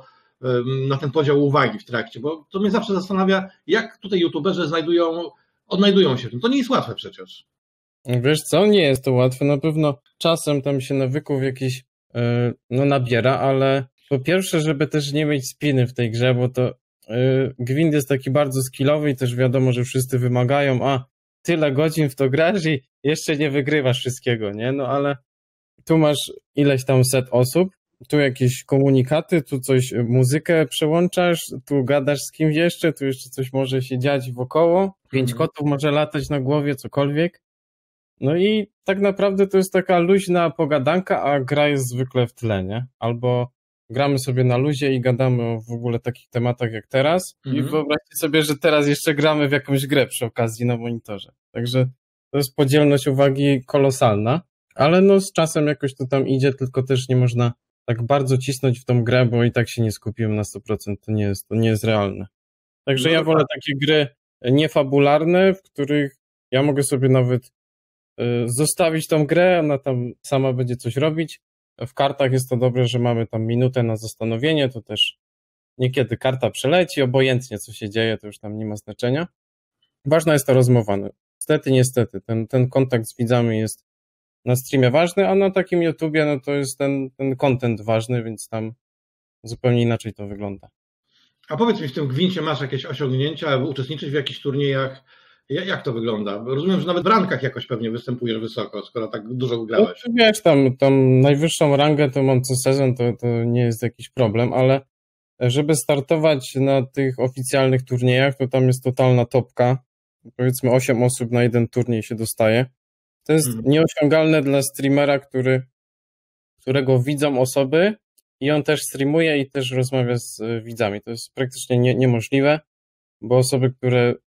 na ten podział uwagi w trakcie? Bo to mnie zawsze zastanawia, jak tutaj youtuberzy odnajdują się w tym. To nie jest łatwe przecież. Wiesz co, nie jest to łatwe. Na pewno czasem tam się nawyków jakiś nabiera, ale po pierwsze, żeby też nie mieć spiny w tej grze, bo to Gwint jest taki bardzo skillowy i też wiadomo, że wszyscy wymagają, tyle godzin w to grasz i jeszcze nie wygrywasz wszystkiego, nie? No ale tu masz ileś tam set osób, tu jakieś komunikaty, tu coś, muzykę przełączasz, tu gadasz z kimś jeszcze, tu jeszcze coś może się dziać wokoło, 5 kotów może latać na głowie, cokolwiek. No i tak naprawdę to jest taka luźna pogadanka, a gra jest zwykle w tle, nie? Albo gramy sobie na luzie i gadamy o w ogóle takich tematach jak teraz i wyobraźcie sobie, że teraz jeszcze gramy w jakąś grę przy okazji na monitorze. Także to jest podzielność uwagi kolosalna, ale no z czasem jakoś to tam idzie, tylko też nie można tak bardzo cisnąć w tą grę, bo i tak się nie skupiłem na 100%, to nie jest realne. Także ja wolę takie gry niefabularne, w których ja mogę sobie nawet zostawić tą grę, ona tam sama będzie coś robić. W kartach jest to dobre, że mamy tam minutę na zastanowienie, to też niekiedy karta przeleci, obojętnie co się dzieje, to już tam nie ma znaczenia. Ważna jest ta rozmowa. Niestety, ten kontakt z widzami jest na streamie ważny, a na takim YouTubie no to jest ten content ważny, więc tam zupełnie inaczej to wygląda. A powiedz mi, w tym Gwincie masz jakieś osiągnięcia, albo uczestniczysz w jakichś turniejach? Jak to wygląda? Rozumiem, że nawet w rankach jakoś pewnie występujesz wysoko, skoro tak dużo grałeś. No, wiesz, tam najwyższą rangę to mam co sezon, to nie jest jakiś problem, ale żeby startować na tych oficjalnych turniejach, to tam jest totalna topka. Powiedzmy 8 osób na jeden turniej się dostaje. To jest nieosiągalne dla streamera, którego widzą osoby i on też streamuje i też rozmawia z widzami. To jest praktycznie niemożliwe, bo osoby, które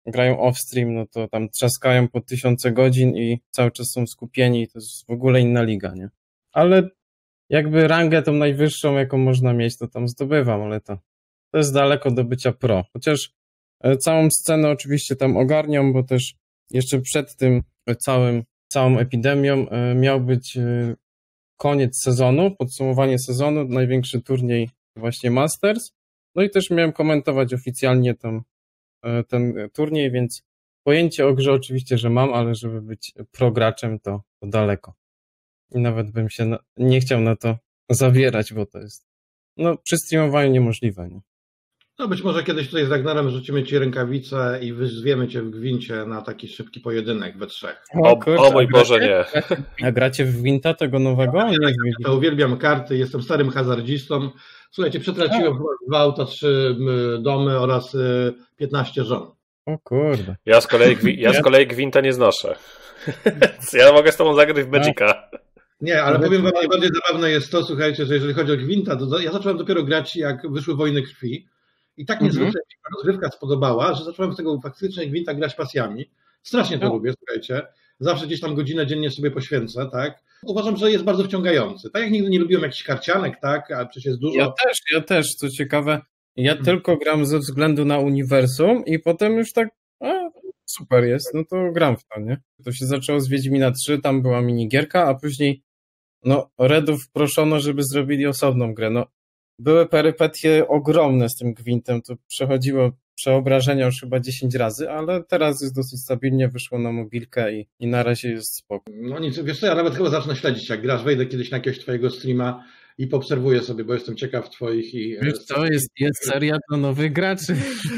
grają off-stream, no to tam trzaskają po 1000 godzin i cały czas są skupieni, to jest w ogóle inna liga, nie? Ale jakby rangę tą najwyższą, jaką można mieć, to tam zdobywam, ale to jest daleko do bycia pro. Chociaż całą scenę oczywiście tam ogarniam, bo też jeszcze przed tym całą epidemią miał być koniec sezonu, podsumowanie sezonu, największy turniej właśnie Masters. No i też miałem komentować oficjalnie ten turniej, więc pojęcie o grze oczywiście, że mam, ale żeby być pro graczem to daleko. I nawet bym się nie chciał na to zawierać, bo to jest przy streamowaniu niemożliwe. Nie? No być może kiedyś tutaj z Ragnarem rzucimy ci rękawice i wyzwiemy cię w gwincie na taki szybki pojedynek we trzech. O mój Boże, nie. A gracie w gwinta tego nowego? Ja uwielbiam karty, jestem starym hazardzistą. Słuchajcie, przetraciłem 2 auta, 3 domy oraz 15 żon. O kurde. Ja z kolei gwinta nie znoszę. Ja mogę z tobą zagrać w Magica. Nie, ale powiem wam, najbardziej zabawne jest to, słuchajcie, że jeżeli chodzi o gwinta, to ja zacząłem dopiero grać, jak wyszły Wojny Krwi i tak niezwykle mi się rozgrywka spodobała, że zacząłem w tego faktycznie gwinta grać pasjami. Strasznie to lubię, słuchajcie. Zawsze gdzieś tam godzinę dziennie sobie poświęcę, tak? Uważam, że jest bardzo wciągający. Tak jak nigdy nie lubiłem jakichś karcianek, tak? A przecież jest dużo. Ja też, co ciekawe, ja tylko gram ze względu na uniwersum i potem już tak, super jest, no to gram w to, nie? To się zaczęło z Wiedźmina 3, tam była minigierka, a później Redów proszono, żeby zrobili osobną grę. Były perypetie ogromne z tym gwintem, to przechodziło przeobrażenia już chyba 10 razy, ale teraz jest dosyć stabilnie, wyszło na mobilkę i na razie jest spoko. No nic, wiesz co, ja nawet chyba zacznę śledzić, jak grasz, wejdę kiedyś na jakiegoś twojego streama i poobserwuję sobie, bo jestem ciekaw twoich i... Wiesz co, jest seria dla nowych graczy.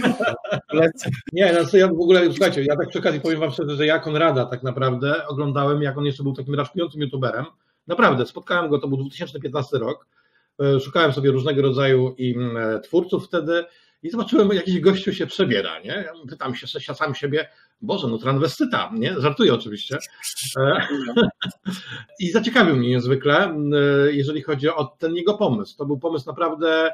Nie, ja w ogóle, słuchajcie, ja tak przy okazji powiem wam szczerze, że ja Konrada tak naprawdę oglądałem, jak on jeszcze był takim raczkującym youtuberem. Naprawdę, spotkałem go, to był 2015 rok. Szukałem sobie różnego rodzaju twórców wtedy i zobaczyłem, jakiś gościu się przebiera, nie? Ja pytam się sam siebie, Boże, transwestyta, nie? Żartuję oczywiście. I zaciekawił mnie niezwykle, jeżeli chodzi o ten jego pomysł. To był pomysł naprawdę,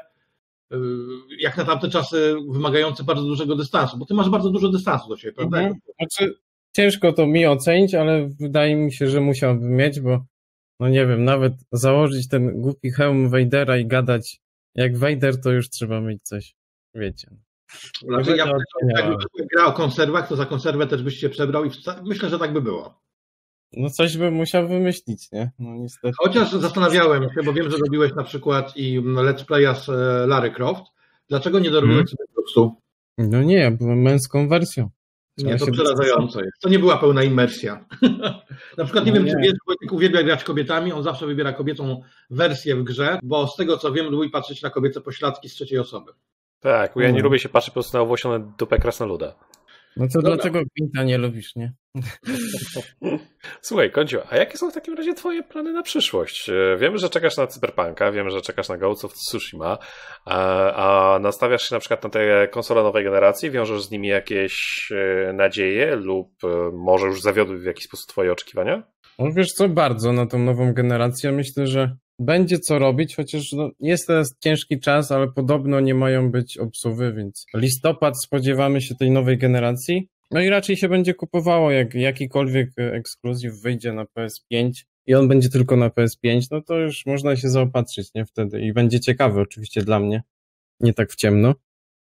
jak na tamte czasy, wymagający bardzo dużego dystansu, bo ty masz bardzo dużo dystansu do siebie, prawda? Znaczy, ciężko to mi ocenić, ale wydaje mi się, że musiałbym mieć, bo nie wiem, nawet założyć ten głupi hełm Vadera i gadać jak Vader, to już trzeba mieć coś, wiecie. Znaczy, jakbym grał o konserwach, to za konserwę też byś się przebrał i myślę, że tak by było. Coś bym musiał wymyślić, nie? Niestety. Chociaż zastanawiałem się, bo wiem, że robiłeś na przykład i Let's Playa z Lara Croft. Dlaczego nie dorobiłeś sobie po prostu? Nie, ja byłem męską wersją. Nie, to przerażające jest. To nie była pełna imersja. Na przykład nie wiem, czy wiesz, Wojtek uwielbia grać kobietami, on zawsze wybiera kobiecą wersję w grze, bo z tego co wiem, lubi patrzeć na kobiece pośladki z trzeciej osoby. Tak, bo ja nie lubię się patrzeć po prostu na owłosione dupę krasnoluda. No to dlatego Gwinta nie lubisz, nie? Słuchaj, Końciu, a jakie są w takim razie twoje plany na przyszłość? Wiemy, że czekasz na Cyberpunka, wiemy, że czekasz na Ghost of Tsushima, a nastawiasz się na przykład na te konsole nowej generacji, wiążesz z nimi jakieś nadzieje lub może już zawiodły w jakiś sposób twoje oczekiwania? Wiesz co, bardzo na tą nową generację. Myślę, że będzie co robić, chociaż jest teraz ciężki czas, ale podobno nie mają być obsuwy, więc listopad spodziewamy się tej nowej generacji. I raczej się będzie kupowało, jak jakikolwiek ekskluzyw wyjdzie na PS5 i on będzie tylko na PS5, to już można się zaopatrzyć, nie, wtedy i będzie ciekawy oczywiście dla mnie, nie tak w ciemno.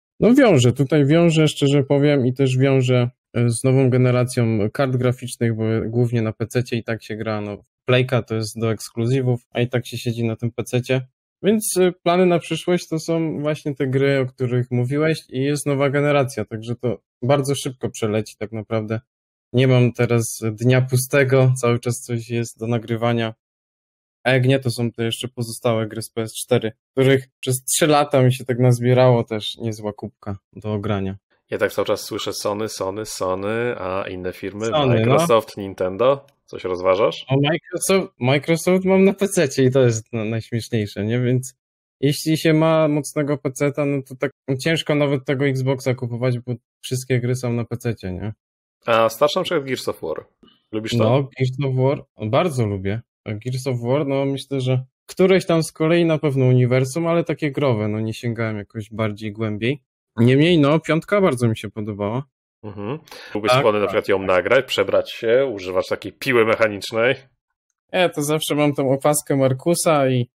Wiążę, szczerze powiem, i też wiążę z nową generacją kart graficznych, bo głównie na PC-cie i tak się gra, Playka to jest do ekskluzywów, a i tak się siedzi na tym PC-cie. Więc plany na przyszłość to są właśnie te gry, o których mówiłeś i jest nowa generacja, także to bardzo szybko przeleci tak naprawdę. Nie mam teraz dnia pustego, cały czas coś jest do nagrywania. A jak nie, to są te jeszcze pozostałe gry z PS4, których przez 3 lata mi się tak nazbierało, też niezła kubka do ogrania. Ja tak cały czas słyszę Sony, a inne firmy, Microsoft, Nintendo. Coś rozważasz? Microsoft mam na PC-cie i to jest najśmieszniejsze, nie? Więc jeśli się ma mocnego PC-ta, to tak ciężko nawet tego Xboxa kupować, bo wszystkie gry są na PC-cie, nie? A starszy na przykład Gears of War. Lubisz to? Gears of War bardzo lubię. Gears of War, myślę, że któreś tam z kolei na pewno uniwersum, ale takie growe, nie sięgałem jakoś bardziej głębiej. Niemniej, 5 bardzo mi się podobała. Byłbyś skłonny na przykład ją nagrać, przebrać się, używasz takiej piły mechanicznej? Ja to zawsze mam tą opaskę Markusa i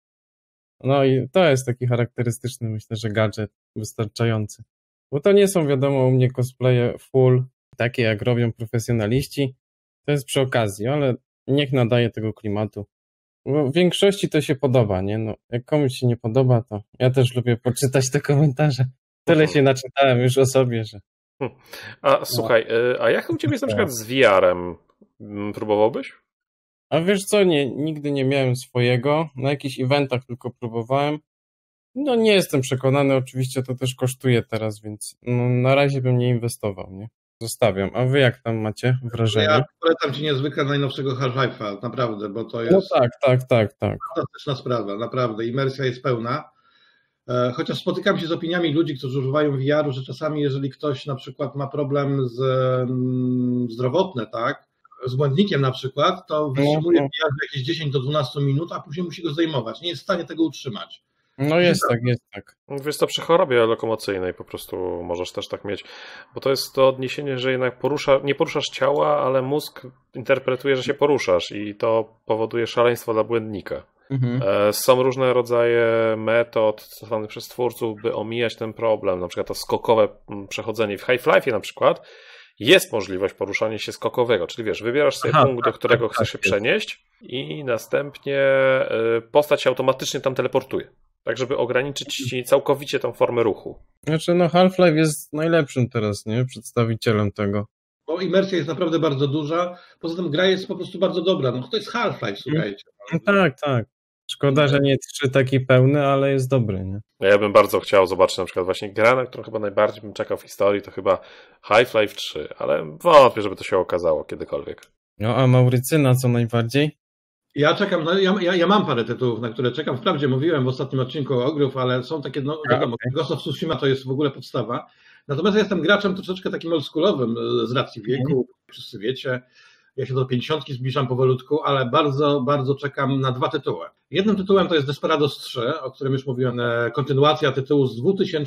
to jest taki charakterystyczny, myślę, że gadżet wystarczający. Bo to nie są, wiadomo, u mnie cosplaye full, takie jak robią profesjonaliści. To jest przy okazji, ale niech nadaje tego klimatu. Bo w większości to się podoba, nie? No, jak komuś się nie podoba, to ja też lubię poczytać te komentarze. Tyle się naczytałem już o sobie, że... Słuchaj, a jak u ciebie jest na przykład z VR-em? Próbowałbyś? A wiesz co, nigdy nie miałem swojego. Na jakichś eventach tylko próbowałem. No nie jestem przekonany, oczywiście to też kosztuje teraz, więc na razie bym nie inwestował, nie? Zostawiam. A wy jak tam macie wrażenie? Ja polecam ci niezwykle najnowszego Half-Life'a, naprawdę, bo to jest... No tak. Fantastyczna sprawa, naprawdę. Imersja jest pełna. Chociaż spotykam się z opiniami ludzi, którzy używają VR-u, że czasami jeżeli ktoś na przykład ma problem zdrowotny, tak, z błędnikiem na przykład, to wytrzymuje VR jakieś 10 do 12 minut, a później musi go zdejmować. Nie jest w stanie tego utrzymać. No jest tak. Wiesz, to przy chorobie lokomocyjnej po prostu możesz też tak mieć, bo to jest to odniesienie, że jednak nie poruszasz ciała, ale mózg interpretuje, że się poruszasz i to powoduje szaleństwo dla błędnika. Są różne rodzaje metod stosowanych przez twórców, by omijać ten problem, na przykład to skokowe przechodzenie w Half-Life'ie na przykład. Jest możliwość poruszania się skokowego, czyli wiesz, wybierasz sobie punkt, do którego chcesz się przenieść i następnie postać się automatycznie tam teleportuje. Tak, żeby ograniczyć ci całkowicie tą formę ruchu. Znaczy, Half-Life jest najlepszym teraz, nie? Przedstawicielem tego. Bo imersja jest naprawdę bardzo duża, poza tym gra jest po prostu bardzo dobra. No to jest Half-Life, słuchajcie. No tak. Szkoda, że nie 3 taki pełny, ale jest dobry, nie? Ja bym bardzo chciał zobaczyć na przykład właśnie grę, na którą chyba najbardziej bym czekał w historii, to chyba Half-Life 3, ale wątpię, żeby to się okazało kiedykolwiek. No a Maurycyna co najbardziej? Ja czekam, ja mam parę tytułów, na które czekam. Wprawdzie mówiłem w ostatnim odcinku o Ogrów, ale są takie, wiadomo, Ghost of Tsushima to jest w ogóle podstawa. Natomiast ja jestem graczem troszeczkę takim oldschoolowym z racji wieku, wszyscy wiecie. Ja się do 50 zbliżam powolutku, ale bardzo, bardzo czekam na 2 tytuły. Jednym tytułem to jest Desperados 3, o którym już mówiłem, kontynuacja tytułu z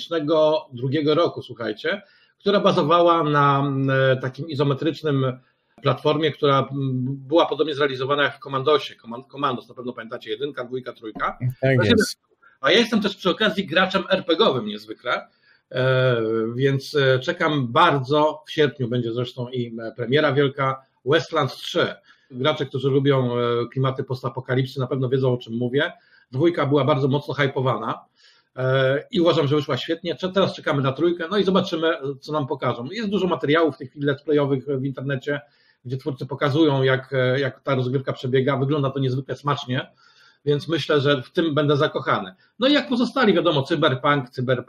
2002 roku, słuchajcie, która bazowała na takim izometrycznym platformie, która była podobnie zrealizowana jak w Commandosie. Commandos, na pewno pamiętacie, 1, 2, 3. Tak jest. A ja jestem też przy okazji graczem RPG-owym niezwykle, więc czekam bardzo, w sierpniu będzie zresztą i premiera wielka, Westlands 3. Gracze, którzy lubią klimaty postapokalipsy, na pewno wiedzą, o czym mówię. 2 była bardzo mocno hypowana i uważam, że wyszła świetnie. Teraz czekamy na 3, no i zobaczymy, co nam pokażą. Jest dużo materiałów w tej chwili let's playowych w internecie, gdzie twórcy pokazują, jak ta rozgrywka przebiega. Wygląda to niezwykle smacznie, więc myślę, że w tym będę zakochany. No i jak pozostali, wiadomo, Cyberpunk,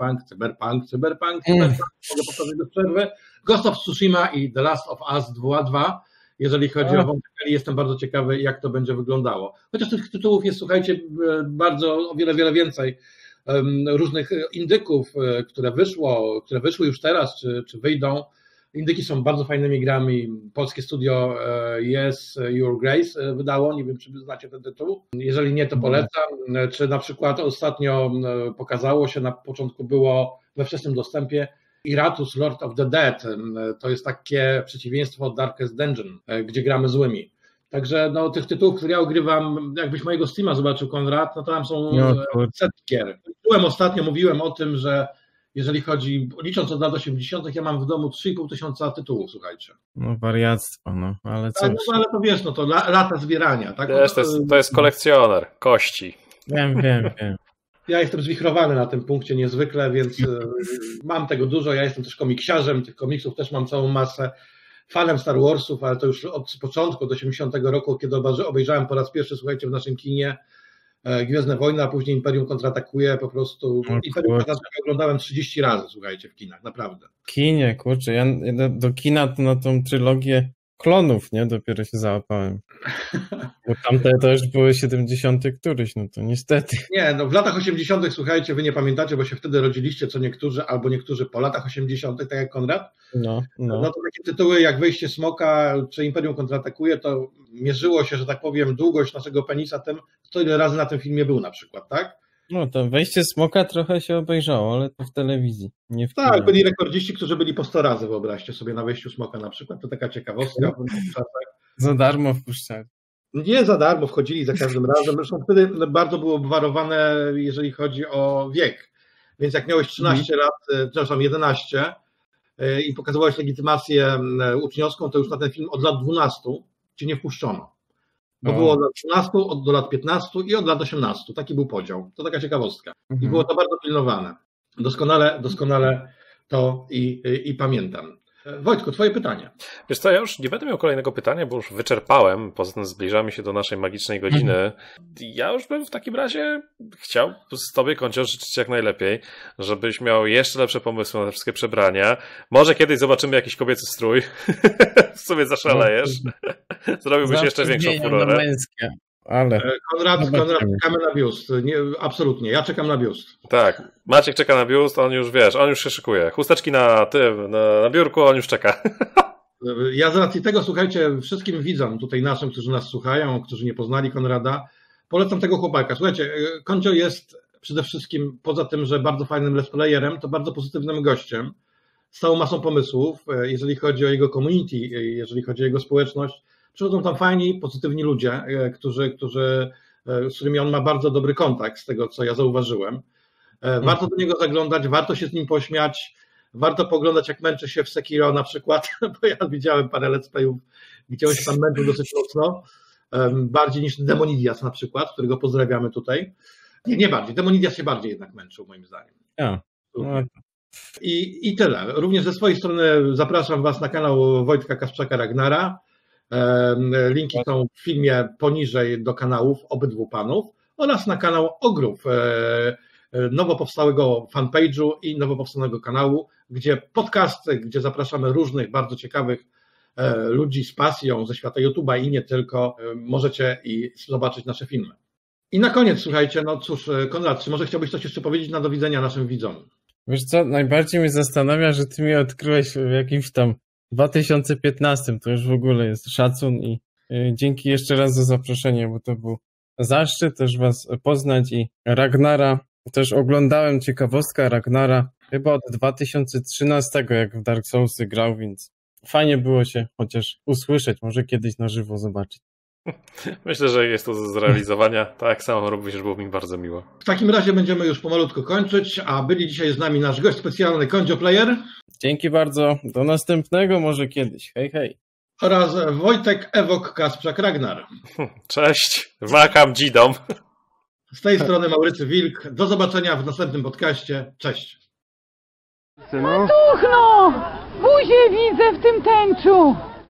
mogę powtórzyć bez przerwy, Ghost of Tsushima i The Last of Us 2. Jeżeli chodzi o wątek, jestem bardzo ciekawy, jak to będzie wyglądało. Chociaż tych tytułów jest, słuchajcie, bardzo o wiele więcej różnych indyków, które wyszły już teraz, czy wyjdą. Indyki są bardzo fajnymi grami. Polskie studio Yes Your Grace wydało, nie wiem, czy znacie ten tytuł. Jeżeli nie, to polecam. Czy na przykład ostatnio pokazało się, na początku było we wczesnym dostępie Iratus Lord of the Dead. To jest takie przeciwieństwo Darkest Dungeon, gdzie gramy złymi. Także tych tytułów, które ja ogrywam, jakbyś mojego Steama zobaczył, Konrad, no to tam są setki gier. Ostatnio mówiłem o tym, że jeżeli chodzi, licząc od lat 80., ja mam w domu 3,5 tytułów, słuchajcie. No wariactwo, ale co? Ale to wiesz, to lata zbierania, tak? Wiesz, to jest kolekcjoner kości. Wiem. Ja jestem zwichrowany na tym punkcie niezwykle, więc mam tego dużo. Ja jestem też komiksiarzem, tych komiksów też mam całą masę. Fanem Star Warsów, ale to już od początku, od 80 roku, kiedy obejrzałem po raz pierwszy, słuchajcie, w naszym kinie Gwiezdne Wojny, a później Imperium kontratakuje, po prostu Imperium kontratakuje oglądałem 30 razy, słuchajcie, w kinach, naprawdę. Kinie, kurczę, ja do kina to na tą trylogię Klonów, nie? Dopiero się załapałem. Bo tamte to już były 70 któryś, no to niestety. Nie, w latach 80., słuchajcie, wy nie pamiętacie, bo się wtedy rodziliście, co niektórzy, albo niektórzy po latach 80., tak jak Konrad. No to takie tytuły jak Wejście Smoka, czy Imperium kontratakuje, to mierzyło się, że tak powiem, długość naszego penisa tym, kto ile razy na tym filmie był na przykład, tak? No to wejście Smoka trochę się obejrzało, ale to w telewizji, nie w kinie. Tak, byli rekordziści, którzy byli po 100 razy, wyobraźcie sobie, na wejściu Smoka na przykład. To taka ciekawostka. Za darmo wpuszczali. Nie za darmo, wchodzili za każdym razem. Zresztą wtedy bardzo było obwarowane, jeżeli chodzi o wiek. Więc jak miałeś 13 lat, przepraszam, 11 i pokazywałeś legitymację uczniowską, to już na ten film od lat 12 cię nie wpuszczono. Bo było od lat 12, do lat 15 i od lat 18. Taki był podział. To taka ciekawostka. I było to bardzo pilnowane. Doskonale to i pamiętam. Wojtku, twoje pytanie. Wiesz co, ja już nie będę miał kolejnego pytania, bo już wyczerpałem, poza tym zbliżamy się do naszej magicznej godziny. Ja już bym w takim razie chciał z tobie, Koncio, życzyć jak najlepiej, żebyś miał jeszcze lepsze pomysły na te wszystkie przebrania. Może kiedyś zobaczymy jakiś kobiecy strój, w sobie zaszalejesz. Zrobiłbyś jeszcze większą furorę. Ale... Konrad, czekamy na biust. Nie, absolutnie, ja czekam na biust. Tak, Maciek czeka na biust, on już, wiesz, on już się szykuje. Chusteczki na biurku, on już czeka. Ja z racji tego, słuchajcie, wszystkim widzom tutaj naszym, którzy nas słuchają, którzy nie poznali Konrada, polecam tego chłopaka. Słuchajcie, Koncio jest przede wszystkim, poza tym, że bardzo fajnym let's playerem, to bardzo pozytywnym gościem, z całą masą pomysłów, jeżeli chodzi o jego community, jeżeli chodzi o jego społeczność. Przychodzą tam fajni, pozytywni ludzie, z którymi on ma bardzo dobry kontakt, z tego co ja zauważyłem. Warto do niego zaglądać, warto się z nim pośmiać, warto poglądać jak męczy się w Sekiro na przykład, bo ja widziałem parę let's playów, gdzie on się tam męczył dosyć mocno, bardziej niż Demonidias na przykład, którego pozdrawiamy tutaj. Nie bardziej, Demonidias się bardziej jednak męczył moim zdaniem. I tyle. Również ze swojej strony zapraszam Was na kanał Wojtka Kasprzaka Ragnara. Linki są w filmie poniżej do kanałów obydwu panów oraz na kanał Ogrów, nowo powstałego fanpage'u i nowo powstałego kanału, gdzie podcasty, gdzie zapraszamy różnych bardzo ciekawych ludzi z pasją ze świata YouTube'a i nie tylko, możecie i zobaczyć nasze filmy. I na koniec, słuchajcie, no cóż, Konrad, czy może chciałbyś coś jeszcze powiedzieć na do widzenia naszym widzom? Wiesz co, najbardziej mnie zastanawia, że ty mnie odkryłeś w jakimś tam 2015, to już w ogóle jest szacun i dzięki jeszcze raz za zaproszenie, bo to był zaszczyt też was poznać i Ragnara, też oglądałem ciekawostka Ragnara chyba od 2013, jak w Dark Soulsy grał, więc fajnie było się chociaż usłyszeć, może kiedyś na żywo zobaczyć. Myślę, że jest to do zrealizowania. Tak samo również było mi bardzo miło. W takim razie będziemy już pomalutko kończyć, a byli dzisiaj z nami nasz gość specjalny Kondzio Player. Dzięki bardzo. Do następnego może kiedyś. Hej, hej. Oraz Wojtek Ewok Kasprzak Ragnar. Cześć. Wakam dzidom. Z tej strony Maurycy Wilk. Do zobaczenia w następnym podcaście. Cześć. Matuchno! Buzię widzę w tym tęczu!